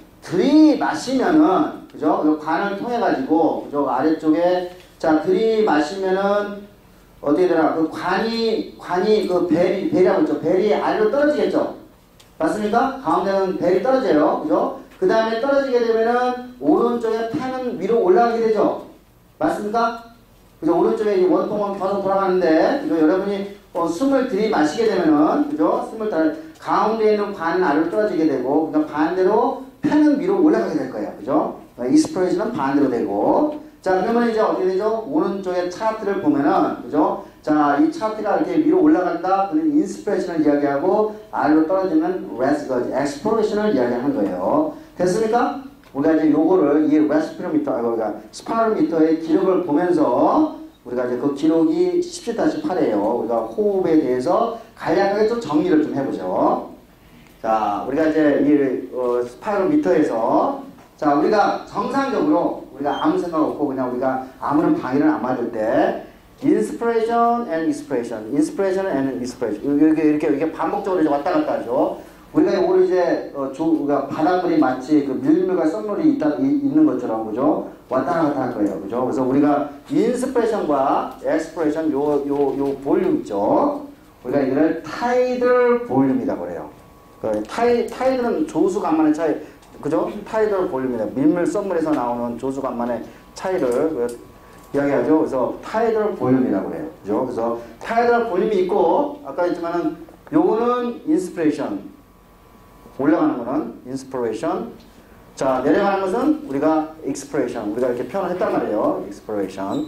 들이마시면은, 그죠? 요 관을 통해 가지고, 그죠? 아래쪽에, 자, 들이마시면은, 어떻게 되나? 그 관이 벨이라고 있죠? 벨이 아래로 떨어지겠죠? 맞습니까? 가운데는 벨이 떨어져요. 그죠? 그 다음에 떨어지게 되면은, 오른쪽에 펜은 위로 올라가게 되죠? 맞습니까? 그죠? 오른쪽에 이 원통은 계속 돌아가는데, 그죠? 여러분이 숨을 들이마시게 되면은, 그죠? 가운데 있는 관은 아래로 떨어지게 되고, 그러니까 반대로 펜은 위로 올라가게 될 거예요. 그죠? 이스프레이션은 반대로 되고, 자, 그러면 이제 어떻게 되죠? 오른쪽에 차트를 보면은, 그죠? 자, 이 차트가 이렇게 위로 올라간다. 그는 인스피레이션을 이야기하고, 아래로 떨어지면 엑스플로레이션을 이야기하는 거예요. 됐습니까? 우리가 이제 요거를 이 그러니까 스파이로미터의 기록을 보면서 우리가 이제 그 기록이 17-8이에요. 우리가 호흡에 대해서 간략하게 좀 정리를 좀 해보죠. 자, 우리가 이제 이 스파이로미터에서 자, 우리가 정상적으로 우리가 아무 생각 없고 그냥 우리가 아무런 방해를 안 받을 때 inspiration and expiration, inspiration and expiration 이렇게 반복적으로 이제 왔다 갔다 하죠. 우리가 이거를 이제 우리가 바닷물이 마치 그 밀물과 썰물이 있는 것처럼, 그죠? 왔다 갔다 할 거예요, 그죠? 그래서 우리가 인스피레이션과 엑스피레이션 요 볼륨 있죠? 우리가 이걸 타이들 볼륨이라고 그래요. 타이들은 조수간만의 차이, 그죠? 타이들 볼륨이다. 밀물 썰물에서 나오는 조수간만의 차이를 이야기하죠. 그래서 타이들 볼륨이라고 해요, 그죠? 그래서 타이들 볼륨이 있고 아까 했지만은 요거는 인스피레이션. 올라가는 거는 inspiration. 자, 내려가는 것은 우리가 expiration. 우리가 이렇게 표현을 했단 말이에요. expiration.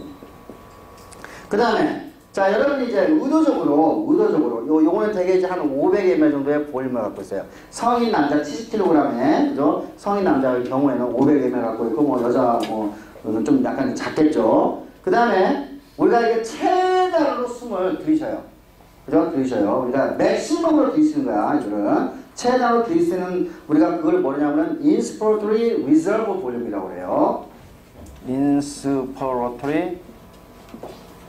그 다음에, 자, 여러분이 이제 의도적으로, 요거는 되게 이제 한 500ml 정도의 볼륨을 갖고 있어요. 성인 남자 70kg에, 그죠? 성인 남자의 경우에는 500ml 갖고 있고, 여자 좀 약간 작겠죠? 그 다음에, 우리가 이게 최대로 숨을 들이셔요. 그죠? 들이셔요. 우리가 맥시멈으로 들이쉬는 거야, 이거는. 최대로 들이쓰는 우리가 그걸 뭐냐면 inspiratory reserve 볼륨이라고 그래요. inspiratory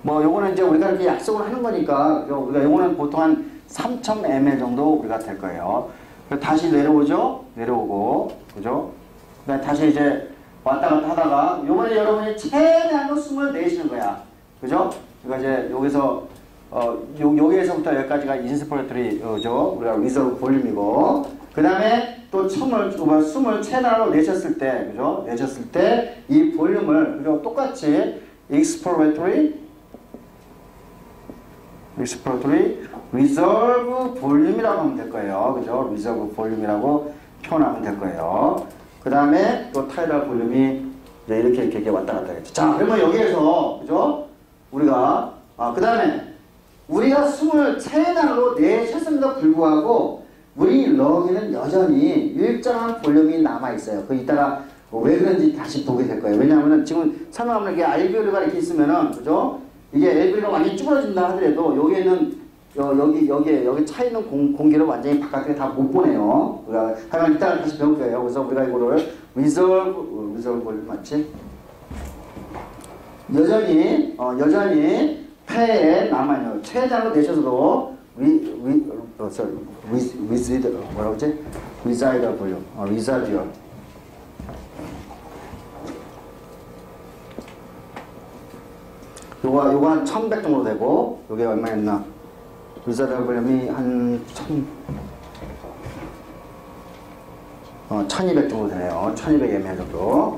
뭐 요거는 이제 우리가 이렇게 약속을 하는 거니까 우리가 요거는 보통 한 3000ml 정도 우리가 될 거예요. 다시 내려오죠. 내려오고 그죠? 그다음에 다시 이제 왔다 갔다 하다가 요번에 여러분이 최대한으로 숨을 내쉬는 거야. 그죠? 그러니까 이제 여기서 여기에서부터 여기까지가 인스피레이터리죠. 우리가 리저브 볼륨이고 그 다음에 또 숨을 최대한으로 내셨을 때 그죠? 내셨을 때 이 볼륨을 그죠? 똑같이 expiratory reserve 볼륨이라고 하면 될 거예요. 그죠? reserve 볼륨이라고 표현하면 될 거예요. 그 다음에 또 타이달 볼륨이 이제 이렇게 왔다 갔다 했죠. 자, 그러면 여기에서 그죠? 우리가 그 다음에 우리가 숨을 최대한으로 내쉬었음에도 불구하고 우리 렁에는 여전히 일정한 볼륨이 남아 있어요. 그 이따가 왜 그런지 다시 보게 될 거예요. 왜냐하면 지금 설명하면 이게 알비올리가 이렇게 있으면은 그죠? 이게 알비올리가 완전히 쭈그러진다 하더라도 여기에는 여기 차 있는 공기를 완전히 바깥에 다 못 보내요. 우리가 하여간 이따가 다시 배울 거예요. 그래서 우리가 이거를 리저브 볼륨 맞지? 여전히 폐에 남아요. 최대한으로 내셔서도 뭐라고 했지? 리자이더 볼륨, 리자듀얼. 요거 한 1100 정도 되고, 요게 얼마였나? 리자듀얼 볼륨이 한 1200 정도 되네요. 1200ml 정도.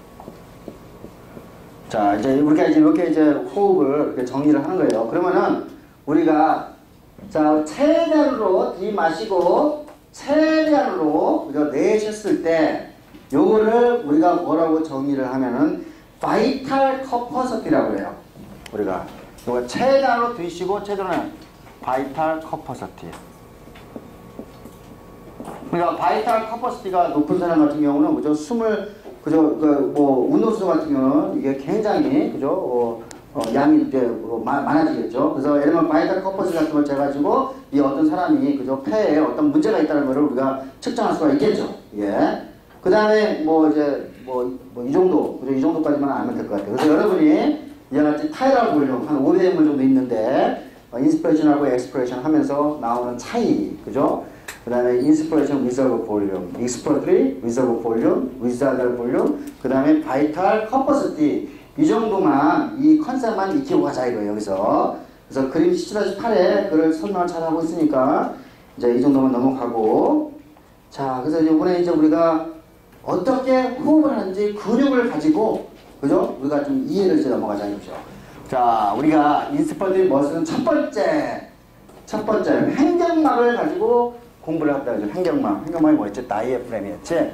자, 이제 우리가 이렇게 호흡을 이렇게 정리를 하는 거예요. 그러면은 우리가 자, 최대한으로 들이마시고 최대한으로 내쉬었을 때 요거를 우리가 뭐라고 정리를 하면은 바이탈 커퍼서티라고 해요. 우리가 요거 최대한으로 들이쉬고 최대한으로 바이탈 커퍼서티. 그러니까 바이탈 커퍼시티가 높은 사람 같은 경우는 그죠? 숨을 운동수 같은 경우는 이게 굉장히 그죠? 양이 이제 많아지겠죠. 그래서 예를 들면 바이탈 커퍼시티 같은 걸 재가지고 이 어떤 사람이 그죠? 폐에 어떤 문제가 있다는 것을 우리가 측정할 수가 있겠죠. 예. 그 다음에 이 정도 그죠? 이 정도까지만 알면 될 것 같아요. 그래서 여러분이 이제같이 타이럴 볼륨 한 500ml 정도 있는데 인스피레이션하고 엑스피레이션 하면서 나오는 차이 그죠? 그 다음에 인스피레이션 리저브 볼륨, 익스피레이터리 리저브 볼륨, 리자달 볼륨, 그 다음에 바이탈 커퍼시티 이 정도만 이 컨셉만 익히고 가자 이거예요 여기서. 그래서 그림 17-8에 그걸 설명을 잘 하고 있으니까 이제 이 정도만 넘어가고. 자, 그래서 이번에 이제 우리가 어떻게 호흡을 하는지 근육을 가지고 그죠? 우리가 좀 이해를 이제 넘어가자 이거죠. 자, 우리가 인스피레이터리 머슬은 첫 번째 횡격막을 가지고 공부를 한다 그죠? 횡격막이 뭐였지? 다이애프램이었지?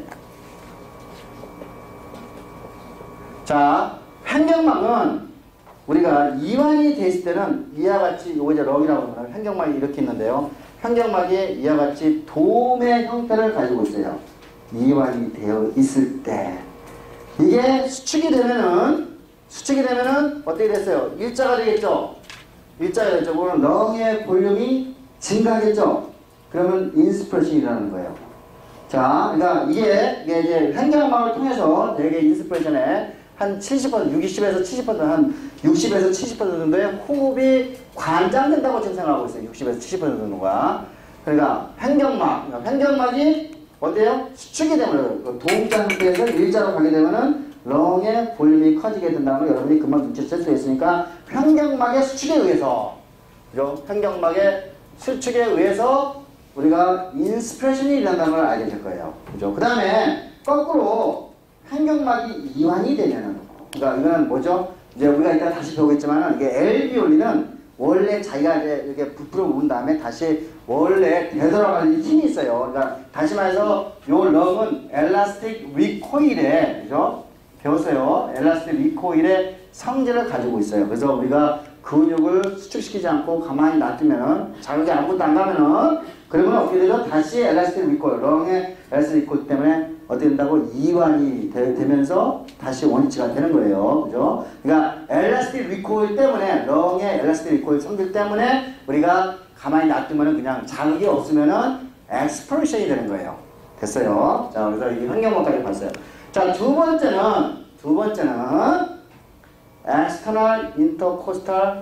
자, 횡격막은 우리가 이완이 돼 있을 때는 이와 같이 요거 이제 렁이라고 하면 횡격막이 이렇게 있는데요. 횡격막이 이와 같이 돔의 형태를 가지고 있어요. 이완이 되어 있을 때 이게 수축이 되면은 어떻게 됐어요? 일자가 되겠죠? 그러면 렁의 볼륨이 증가하겠죠? 그러면 인스피레이션이라는 거예요. 자, 그러니까 이게 이제 횡격막을 통해서 되게 인스피레이션에 한 70%, 60에서 70%, 한 60에서 70% 정도의 호흡이 관장된다고 지금 생각하고 있어요. 60에서 70% 정도가. 그러니까 횡격막이 어때요? 수축이 되면 도움자 상태에서 일자로 가게 되면은 렁의 볼륨이 커지게 된다는 걸 여러분이 금방 눈치챌 수 있으니까 횡격막의 수축에 의해서 그죠? 횡격막의 수축에 의해서 우리가 인스피레이션이 일어난다는 걸 알게 될 거예요. 그죠? 그 다음에 거꾸로 횡격막이 이완이 되면은 그러니까 이거는 뭐죠? 이제 우리가 이따 다시 배우겠지만은 이게 엘비올리는 원래 자기가 이제 이렇게 부풀어 모은 다음에 다시 원래 되돌아가는 힘이 있어요. 그러니까 다시 말해서 요 렁은 엘라스틱 리코일에 그죠? 배웠어요. 엘라스틱 리코일의 성질을 가지고 있어요. 그래서 우리가 근육을 수축시키지 않고 가만히 놔두면은 자극이 아무것도 안 가면은 그러면 어떻게 되죠? 다시 엘라스틱 리코일, 렁의 엘라스틱 리코일 때문에 어떻게 된다고? 이완이 되면서 다시 원위치가 되는 거예요. 그죠? 그러니까 엘라스틱 리코일 때문에 렁의 엘라스틱 리코일 성질 때문에 우리가 가만히 놔두면은 그냥 자극이 없으면은 엑스피레이션이 되는 거예요. 됐어요? 자, 그래서 이 환경법까지 봤어요. 자, 두 번째는 external intercostal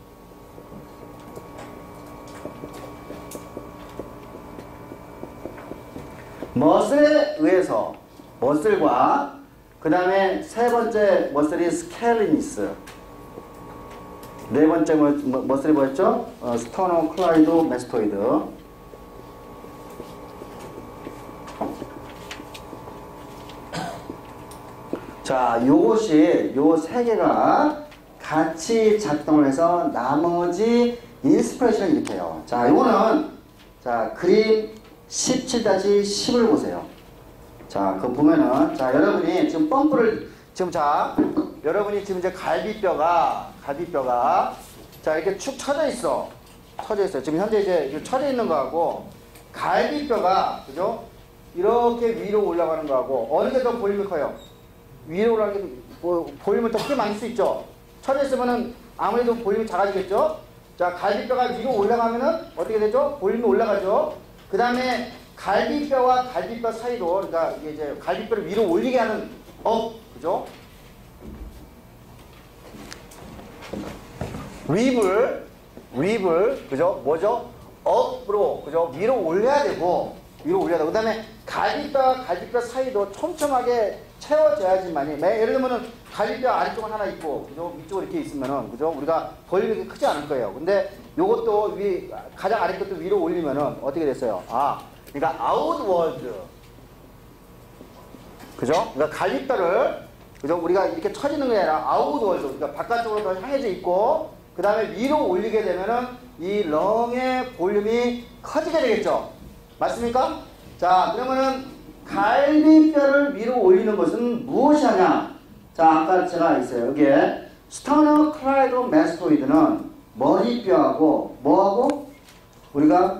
머슬에 의해서 머슬과 그 다음에 세 번째 머슬이 스켈리니스 네 번째 머슬이 뭐였죠? 스터노클라이도 메스토이드 자 요것이 요 세 개가 같이 작동을 해서 나머지 인스피레이션을 일으켜요. 자 요거는 자 그림 17-10을 보세요. 자, 그거 보면은, 자, 여러분이 지금 펌프를, 지금 자, 여러분이 지금 이제 갈비뼈가, 자, 이렇게 축 처져 있어. 처져 있어요. 지금 현재 이제 처져 있는 거하고, 갈비뼈가, 그죠? 이렇게 위로 올라가는 거하고, 어느 게 더 볼륨이 커요? 위로 올라가는 게, 볼륨을 더 크게 만들 수 있죠? 처져 있으면은 아무래도 볼륨이 작아지겠죠? 자, 갈비뼈가 위로 올라가면은 어떻게 되죠? 볼륨이 올라가죠? 그 다음에 갈비뼈와 갈비뼈 사이로, 그러니까 이게 이제 갈비뼈를 위로 올리게 하는 그죠? 립을, 그죠? 뭐죠? 업으로, 그죠? 위로 올려야 되고, 그 다음에 갈비뼈 사이도 촘촘하게 채워져야지만이, 예를 들면은 갈비뼈 아래쪽은 하나 있고, 그죠? 위쪽으로 이렇게 있으면은, 그죠? 우리가 볼륨이 크지 않을 거예요. 근데 요것도 가장 아래 것도 위로 올리면은 어떻게 됐어요? 그러니까 아웃워드. 그죠? 그러니까 갈비뼈를, 그죠? 우리가 이렇게 처지는 게 아니라 아웃워드. 그러니까 바깥쪽으로 더 향해져 있고, 그 다음에 위로 올리게 되면은 이 렁의 볼륨이 커지게 되겠죠? 맞습니까? 자, 그러면은 갈비뼈를 위로 올리는 것은 무엇이 하냐? 자, 아까 제가 있어요. 여기에 스터노클라이도메스토이드는 머리뼈하고 뭐하고? 우리가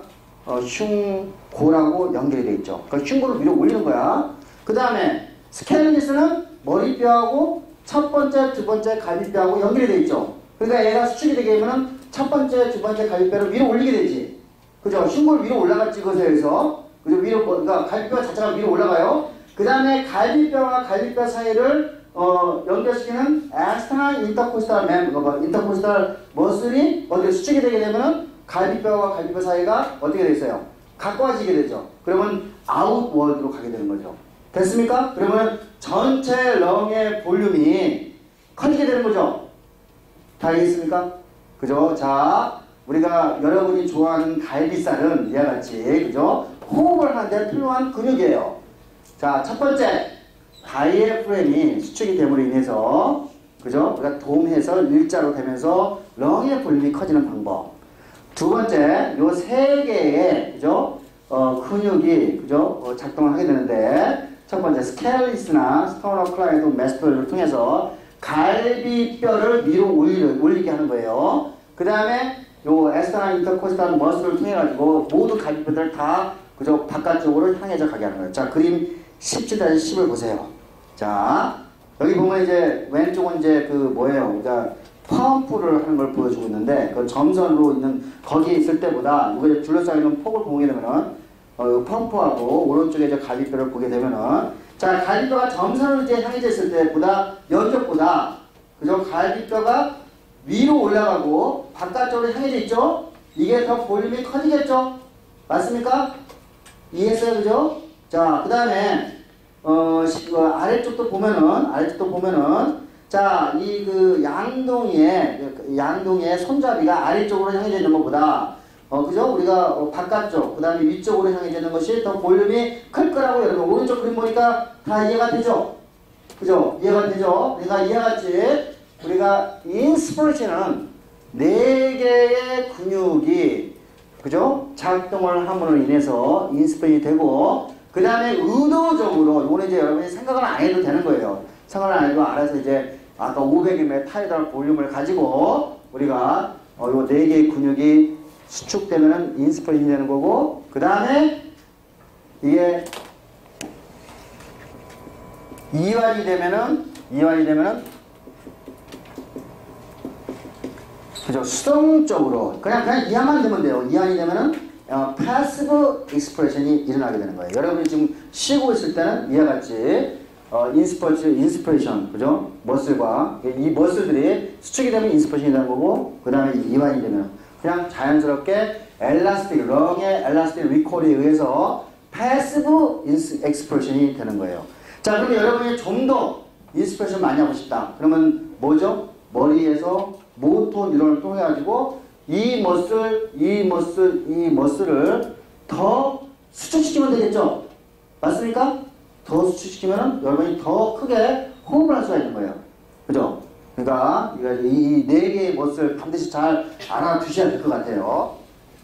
흉골하고 연결이 되어 있죠. 그러니까 흉골을 위로 올리는 거야. 그 다음에 스켈리니스는 머리뼈하고 첫 번째, 두 번째 갈비뼈하고 연결이 되어 있죠. 그러니까 얘가 수축이 되게 되면 첫 번째, 두 번째 갈비뼈를 위로 올리게 되지. 그죠? 흉골 위로 올라갔지, 그것에서. 그죠? 위로, 그러니까 갈비뼈 자체가 위로 올라가요. 그 다음에 갈비뼈와 갈비뼈 사이를 연결시키는 external intercostal 머슬이 어떻게 수축이 되게 되면은 갈비뼈와 갈비뼈 사이가 어떻게 돼 있어요? 가까워지게 되죠. 그러면 아웃워드로 가게 되는 거죠. 됐습니까? 그러면 전체 렁의 볼륨이 커지게 되는 거죠. 다 알겠습니까? 그죠? 자, 우리가 여러분이 좋아하는 갈비살은 이와 같이, 그죠? 호흡을 하는데 필요한 근육이에요. 자, 첫 번째, 다이애프램이 수축이 됨으로 인해서, 그죠? 우리가 도움해서 일자로 되면서 렁의 볼륨이 커지는 방법. 두 번째, 요 세 개의, 그죠? 근육이, 그죠? 작동을 하게 되는데, 첫 번째, 스켈리스나 스터노클라이도 메스토이드를 통해서 갈비뼈를 위로 올리게 하는 거예요. 그 다음에 요 에스터널 인터코스탈 머슬을 통해 가지고 모두 갈비뼈들 다 그죠 바깥쪽으로 향해져 가게 하는 거예요. 자, 그림 17-10을 보세요. 자, 여기 보면 이제 왼쪽은 이제 그 뭐예요? 그러니까 펌프를 하는 걸 보여주고 있는데 그 점선으로 있는 거기에 있을 때보다 이거 둘러싸여 있는 폭을 보게 되면은 펌프하고 오른쪽에 이제 갈비뼈를 보게 되면은 자, 갈비뼈가 점선으로 이제 향해져 있을 때보다 면적보다 그죠? 갈비뼈가 위로 올라가고 바깥쪽으로 향해져 있죠? 이게 더 볼륨이 커지겠죠? 맞습니까? 이해했어요? 그죠? 자, 그 다음에 아래쪽도 보면은 자, 이 그 양동이의 손잡이가 아래쪽으로 향해져 있는 것보다 그죠? 우리가 바깥쪽, 그 다음에 위쪽으로 향해져 있는 것이 더 볼륨이 클 거라고 여러분 오른쪽 그림 보니까 다 이해가 되죠? 그죠? 이해가 되죠? 그러니까 이와 같이 우리가 인스피레이션은 4개의 근육이 그죠? 작동을 함으로 인해서 인스피레이션이 되고 그 다음에 의도적으로 이거는 이제 여러분이 생각을 안 해도 되는 거예요. 생각을 안 해도 알아서 이제 아까 500ml 타이달 볼륨을 가지고 우리가 요 4개의 근육이 수축되면은 인스피레이션이 되는 거고 그 다음에 이게 이완이 되면은 그죠? 수동적으로 그냥 이완만 되면 돼요. 이완이 되면은 passive expression이 일어나게 되는 거예요. 여러분이 지금 쉬고 있을 때는 이와 같이 인스피레이션, 그죠? 머슬과 이 머슬들이 수축이 되면 인스피레이션이 되는 거고, 그 다음에 이완이 되면 그냥 자연스럽게 엘라스틱, 렁의 엘라스틱 리콜에 의해서 패시브 익스프레션이 되는 거예요. 자, 그러면 여러분이 좀 더 인스피레이션 많이 하고 싶다. 그러면 뭐죠? 머리에서 모토 뉴런을 통해 가지고 이 머슬을 더 수축시키면 되겠죠? 맞습니까? 더 수축시키면 여러분이 더 크게 호흡을 할 수가 있는 거예요. 그죠? 그러니까 이 네 개의 머슬 반드시 잘 알아두셔야 될 것 같아요.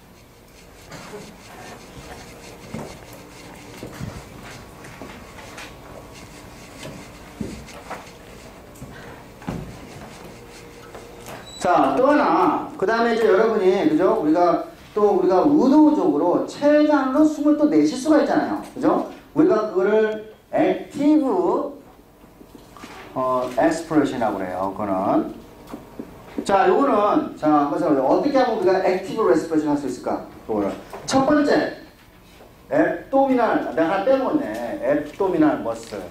자, 또 하나. 그 다음에 이제 여러분이, 그죠? 우리가 의도적으로 최대한으로 숨을 또 내쉴 수가 있잖아요. 그죠? 우리가 그거를 액티브, expression이라고 그래요. 그거는. 자, 요거는, 자, 그래서 어떻게 하면 우리가 액티브 레스피레이션 할 수 있을까? 요거를. 첫 번째, 앱도미널, 내가 하나 빼먹었네. 앱도미널 머슬.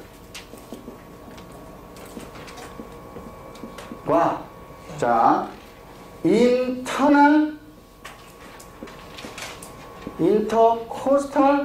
과, 자, 인터코스탈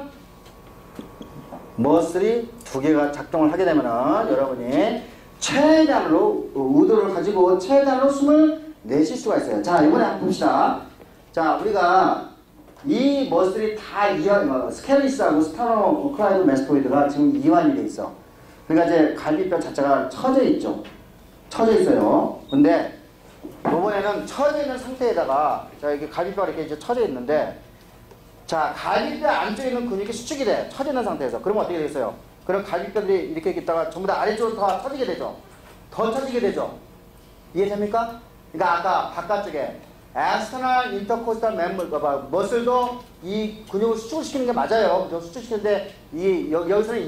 머슬이 두 개가 작동을 하게 되면은 여러분이 최대한으로 의도를 가지고 최대한으로 숨을 내쉴 수가 있어요. 자, 이번에 한번 봅시다. 자, 우리가 이 머슬이 다 이완, 스켈리스하고 스타노클라이드 메스토이드가 지금 이완이 돼 있어. 그러니까 이제 갈비뼈 자체가 처져 있죠. 처져 있어요. 근데 이번에는 처져 있는 상태에다가 자, 이렇게 갈비뼈가 이렇게 이제 처져 있는데, 자, 갈비뼈 안쪽에 있는 근육이 수축이 돼. 처져 있는 상태에서. 그러면 어떻게 되겠어요? 그럼 갈비뼈들이 이렇게 있다가 전부 다 아래쪽으로 다 처지게 되죠. 더 처지게 되죠. 이해됩니까? 그러니까 아까 바깥쪽에 external intercostal 머슬도 이 근육을 수축을 시키는 게 맞아요. 그죠? 수축시키는데 여기서는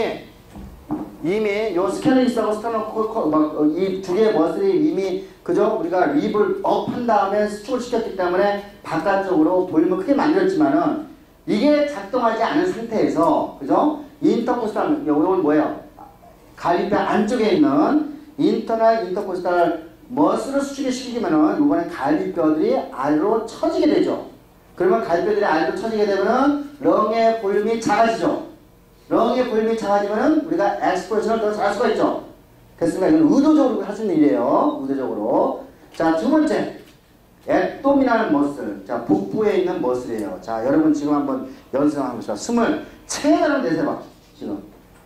이미 요 스켈리스하고 스타노 이 두 개의 머슬이 이미, 그죠? 우리가 립을 업 한 다음에 수축을 시켰기 때문에 바깥쪽으로 볼륨을 크게 만들었지만은 이게 작동하지 않은 상태에서, 그죠? 인터코스탈, 이건 뭐예요? 갈비뼈 안쪽에 있는 인터코스탈 머슬을 수축을 시키면은 이번에 갈비뼈들이 아래로 처지게 되죠. 그러면 갈비뼈들이 아래로 처지게 되면은 렁의 볼륨이 작아지죠. 렁의 볼륨이 작아지면은 우리가 엑스프레션을 더 잘할 수가 있죠. 됐습니까? 이건 의도적으로 할 수 있는 일이에요. 의도적으로. 자, 두 번째. 앱도미널 머슬. 자, 복부에 있는 머슬이에요. 자, 여러분 지금 한번 연습 한번 해보시죠. 숨을 최대한 내쉬어봐. 지금.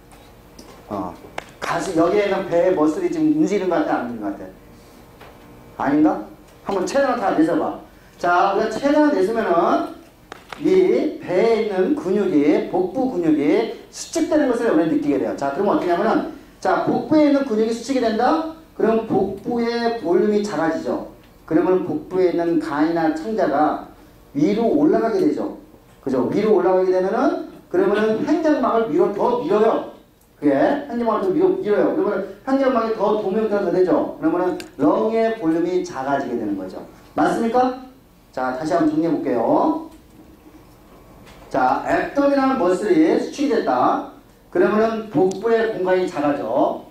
가슴, 여기에는 배의 머슬이 지금 움직이는 것 같아? 안 움직이는 것 같아? 아닌가? 한번 최대한 다 내쉬어봐. 자, 우리가 최대한 내쉬면은 이 배에 있는 근육이, 복부 근육이 수축되는 것을 우리가 느끼게 돼요. 자, 그러면 어떻게 하면은, 자, 복부에 있는 근육이 수축이 된다? 그럼 복부의 볼륨이 작아지죠. 그러면 복부에 있는 간이나 창자가 위로 올라가게 되죠. 그죠? 위로 올라가게 되면은, 그러면은 횡장막을 위로 더 밀어요. 그게 횡장막을 더 위로 밀어요. 그러면 횡장막이 더 동명대가 되죠. 그러면은 렁의 볼륨이 작아지게 되는 거죠. 맞습니까? 자, 다시 한번 정리해 볼게요. 자, 앱도미널 머슬이 수축이 됐다. 그러면은 복부의 공간이 작아져.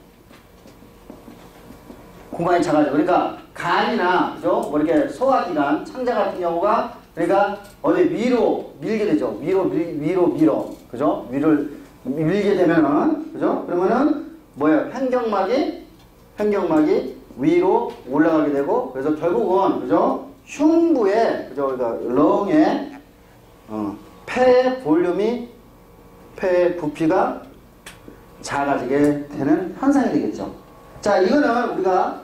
공간이 작아져. 그러니까 간이나, 그죠? 뭐 이렇게 소화기관, 창자 같은 경우가, 그러니까 어디 위로 밀게 되죠. 위로 밀어. 그죠? 위를 밀게 되면은, 그죠? 그러면은 뭐예요? 횡격막이 위로 올라가게 되고, 그래서 결국은, 그죠? 흉부에, 그죠? 그러니까 렁에, 폐의 볼륨이, 폐의 부피가 작아지게 되는 현상이 되겠죠. 자, 이거는 우리가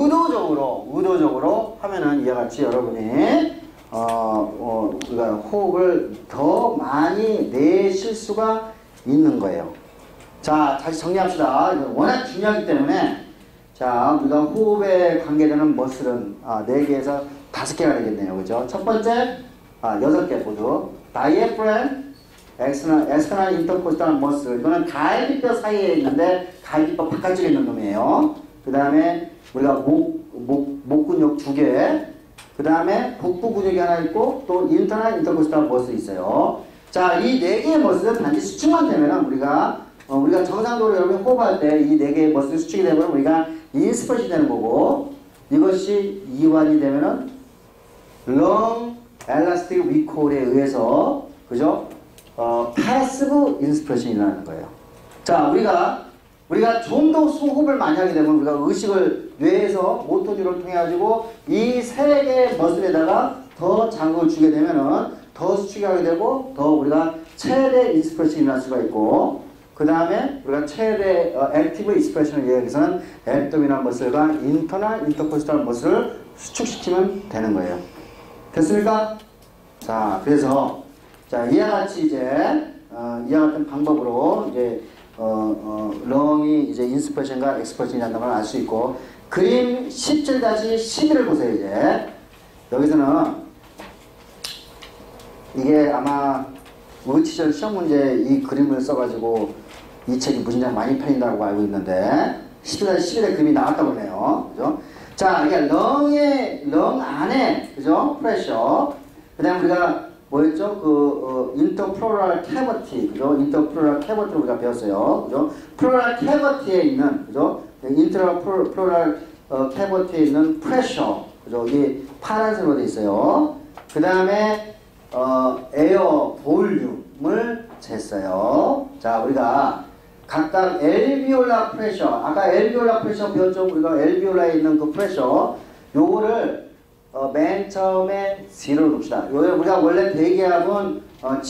의도적으로 하면은 이와 같이 여러분이, 우리가 호흡을 더 많이 내쉴 수가 있는 거예요. 자, 다시 정리합시다. 워낙 중요하기 때문에, 자, 우리가 호흡에 관계되는 머슬은 4개에서 5개가 되겠네요. 그죠? 첫 번째, 6개 모두. 다이애프램, 엑스터널 인터코스탈 머슬. 이거는 갈비뼈 사이에 있는데 갈비뼈 바깥쪽에 있는 놈이에요. 그 다음에 우리가 목 근육 2개. 그 다음에 복부 근육이 하나 있고 또 인터널 인터코스탈 머슬이 있어요. 자, 이 4개의 머슬은 단지 수축만 되면은 우리가 우리가 정상적으로 여러분이 호흡할 때 이 네 개의 머슬이 수축이 되면 우리가 인스퍼시 되는 거고, 이것이 이완이 되면은 롱 엘라스틱 리콜에 의해서, 그죠? 패시브 인스퍼션이 일어나는 거예요. 자, 우리가 좀 더 호흡을 많이 하게 되면 우리가 의식을 뇌에서 모터 뉴런을 통해 가지고 이 세 개의 머슬에다가 더 자극을 주게 되면은 더 수축이 하게 되고, 더 우리가 최대 인스퍼션이 일어날 수가 있고, 그 다음에 우리가 최대 액티브 인스퍼션을 위해서는 앱도미널 머슬과 인터널 인터코스탈 머슬을 수축시키면 되는 거예요. 됐습니까? 자, 그래서 자, 이와 같이 이제 이와 같은 방법으로 이제 렁이 이제 인스퍼션과 엑스퍼션이 한다는 걸 알 수 있고, 그림 17-11을 보세요. 이제 여기서는 이게 아마 의치절 시험 문제 이 그림을 써가지고 이 책이 무진장 많이 팔린다고 알고 있는데 17-11의 그림이 나왔다고 그러네요. 그죠? 자, 이게 렁 안에, 그죠? 프레셔. 그 다음에 우리가 뭐였죠? 인터플로럴 캐버티, 그죠? 인터플로럴 캐버티를 우리가 배웠어요. 그죠? 플로럴 캐버티에 있는, 그죠? 인터플로럴 캐버티에 있는 프레셔, 그죠? 이게 파란색으로 되어 있어요. 그 다음에, 에어 볼륨을 쟀어요. 자, 우리가 각각 엘비올라 프레셔, 아까 엘비올라 프레셔 배웠죠? 우리가 엘비올라에 있는 그 프레셔, 요거를 맨 처음에 0를 둡시다. 우리가 원래 대기압은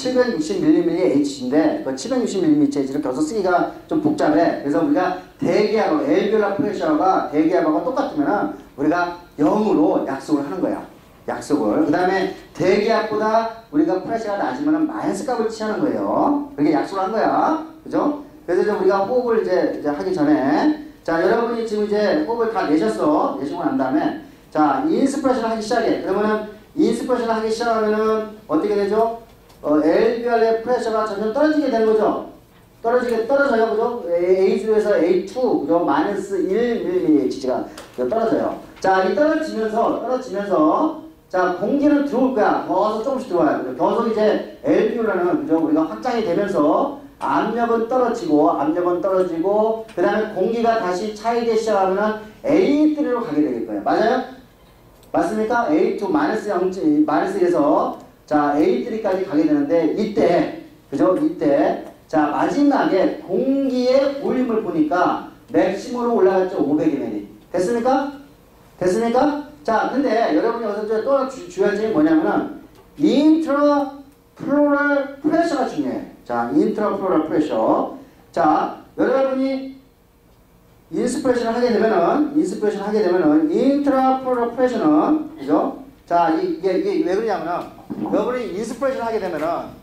760mmH인데 그 760mmH를 껴서 쓰기가 좀 복잡해. 그래서 우리가 대기압하고 엘비올라 프레셔가 대기압하고 똑같으면 우리가 0으로 약속을 하는 거야. 약속을. 그 다음에 대기압보다 우리가 프레셔가 낮으면 마이너스 값을 취하는 거예요. 그렇게 약속을 한 거야. 그죠? 그래서 이제 우리가 호흡을 이제 하기 전에, 자, 여러분이 지금 이제 호흡을 다 내시고 난 다음에, 자, 인스퍼레이션을 하기 시작해. 그러면은 인스퍼레이션을 하기 시작하면은 어떻게 되죠? LBR의 프레셔가 점점 떨어지게 되는 거죠. 떨어져요. 그죠? A0에서 A2, 그죠? 마이너스 1mmH가 떨어져요. 자, 이 떨어지면서, 자, 공기는 들어올 거야. 더워서 조금씩 들어와요. 그죠? 더워서 이제 LBR는, 그죠? 우리가 확장이 되면서 압력은 떨어지고, 그 다음에 공기가 다시 차이기 시작하면은 A3로 가게 되실 거예요. 맞아요? 맞습니까? A2 마이너스에서 자, A3까지 가게 되는데, 이때, 그죠? 이때, 자, 마지막에 공기의 볼륨을 보니까 맥시멈으로 올라갔죠? 500ml. 됐습니까? 자, 근데 여러분이 여기서 또 주의할 점이 뭐냐면은, 인트라플로럴 프레셔가 중요해요. 자, 인트라플로럴 프레셔. 자, 여러분이 인스피레이션을 하게 되면은, 인트라플로럴 프레셔는, 그죠? 자, 이게 왜 그러냐면은, 여러분이 인스피레이션을 하게 되면은,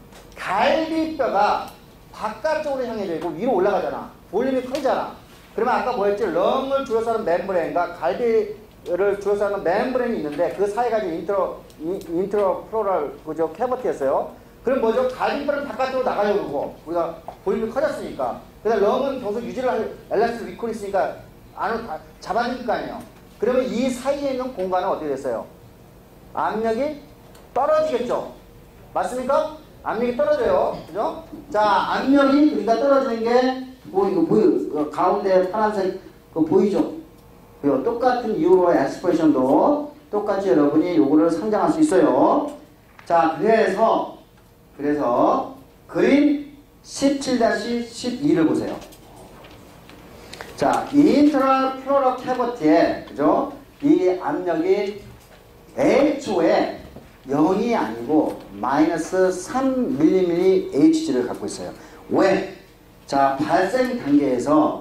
갈비뼈가 바깥쪽으로 향해져 있고 위로 올라가잖아. 볼륨이 커지잖아. 그러면 아까 뭐였지? 렁을 둘러싸는 멤브레인과 갈비를 둘러싸는 멤브레인이 있는데, 그 사이가 이제 인트라플로럴, 그죠? 캐버티였어요. 그럼 뭐죠? 갈비뼈는 바깥으로 나가려고 그러고, 우리가 볼륨이 커졌으니까. 그다음 렁은 계속 유지를 할 엘라스틱 리콜이 있으니까 안으로 잡아줄 거 아니에요. 그러면 이 사이에 있는 공간은 어떻게 됐어요? 압력이 떨어지겠죠. 맞습니까? 압력이 떨어져요. 그죠? 자, 압력이 그러니까 떨어지는 게 보이고 가운데 파란색 그거 보이죠? 그리고 똑같은 이유로 엑스프레션도 똑같이 여러분이 요거를 상정할 수 있어요. 자, 그래서 그림 17-12를 보세요. 자, 인트라플로럴 캐버티에, 그죠? 이 압력이 애초에 0이 아니고 마이너스 3mmHg를 갖고 있어요. 왜? 자, 발생 단계에서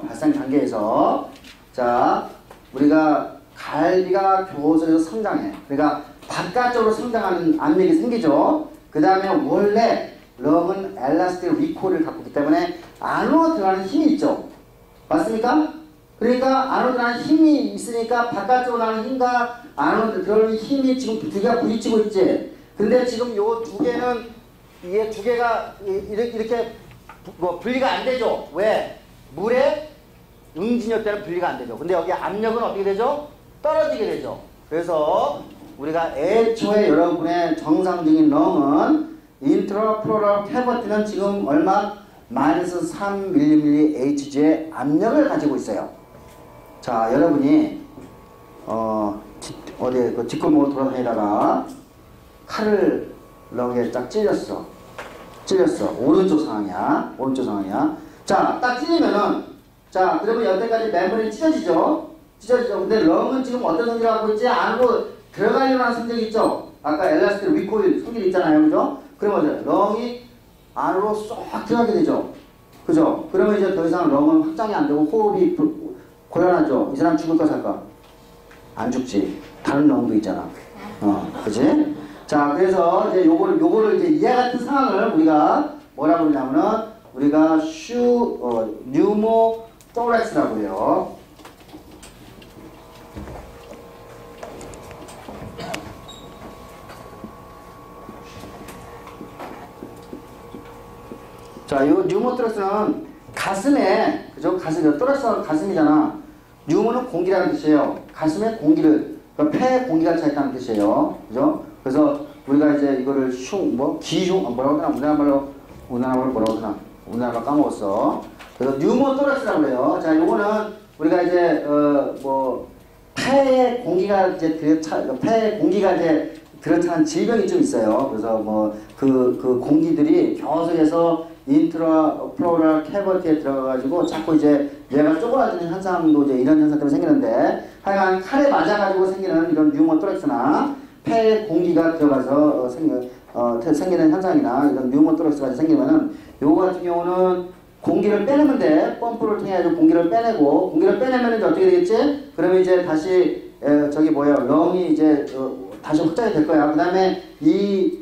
자, 우리가 갈비가 교소에서 성장해. 그러니까 바깥쪽으로 성장하는 압력이 생기죠. 그 다음에 원래 렁은 엘라스틱 리콜을 갖고 있기 때문에 안으로 들어가는 힘이 있죠. 맞습니까? 그러니까 안으로 들어가는 힘이 있으니까 바깥쪽으로 나가는 힘과 안으로 들어가는 힘이 지금 두 개가 부딪히고 있지. 근데 지금 요 두 개는 이게 두 개가 이렇게 분리가 안 되죠. 왜? 물에 응진력 때는 분리가 안 되죠. 근데 여기 압력은 어떻게 되죠? 떨어지게 되죠. 그래서 우리가 애초에 여러분의 정상적인 렁은 인트라플로럴 캐버티는 지금 얼마? 마이너스 3mm Hg의 압력을 가지고 있어요. 자, 여러분이 어디에 그 뒷골목을 돌아다니다가 칼을 럭에 딱 찔렸어. 오른쪽 상황이야. 자, 딱 찔리면은, 자, 그러면 여태까지 멤버리 찢어지죠. 근데 렁은 지금 어떤 성질을 갖고 있지? 안으로 들어가려고 하는 성질이 있죠. 아까 엘라스틱 리코일 성질 있잖아요, 그죠? 그러면 렁이 안으로 쏙 들어가게 되죠. 그죠? 그러면 이제 더 이상 렁은 확장이 안 되고 호흡이 곤란하죠. 이 사람 죽을까 살까? 안 죽지. 다른 렁도 있잖아. 그치? 자, 그래서 이제 요거를 이제 이와 같은 상황을 우리가 뭐라고 그러냐면은 우리가 뉴모토렉스라고 해요. 자, 요 뉴모토렉스는 가슴에, 그죠? 토렉스가 가슴이잖아. 뉴모는 공기라는 뜻이에요. 가슴에 공기를, 그러니까 폐에 공기가 차 있다는 뜻이에요. 그죠? 그래서 우리가 이제 이거를 뭐라고 하나? 우리나라 말로 뭐라고 하나? 우리나라 말 까먹었어. 그래서 뉴모토렉스라고 해요. 자, 요거는 우리가 이제, 폐에 공기가 이제 들어차는 질병이 좀 있어요. 그래서 그 공기들이 계속해서 인트라플로럴 캐버티에 들어가가지고 자꾸 이제 얘가 쪼그라드는 현상도 이제 이런 현상 때문에 생기는데, 하여간 칼에 맞아가지고 생기는 이런 뉴모토렉스나 폐에 공기가 들어가서 생기는 현상이나 이런 뉴모토렉스가 생기면은, 요거 같은 경우는 공기를 빼내면 돼. 펌프를 통해 가지고 공기를 빼내고, 공기를 빼내면 이제 어떻게 되겠지? 그러면 이제 다시 렁이 이제 다시 확장이 될 거야. 그 다음에 이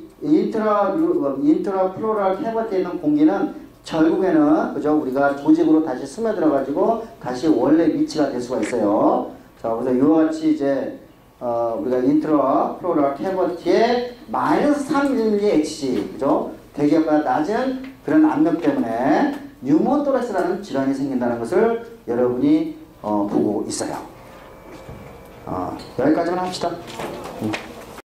인트라플로럴 캐버티에 있는 공기는 결국에는, 그죠? 우리가 조직으로 다시 스며들어가지고 다시 원래 위치가 될 수가 있어요. 자, 그래서 이와 같이 이제 우리가 인트라플로럴 캐버티에 마이너스 3mm Hg, 그죠? 대기압보다 낮은 그런 압력 때문에 뉴모토렉스라는 질환이 생긴다는 것을 여러분이 보고 있어요. 여기까지만 합시다.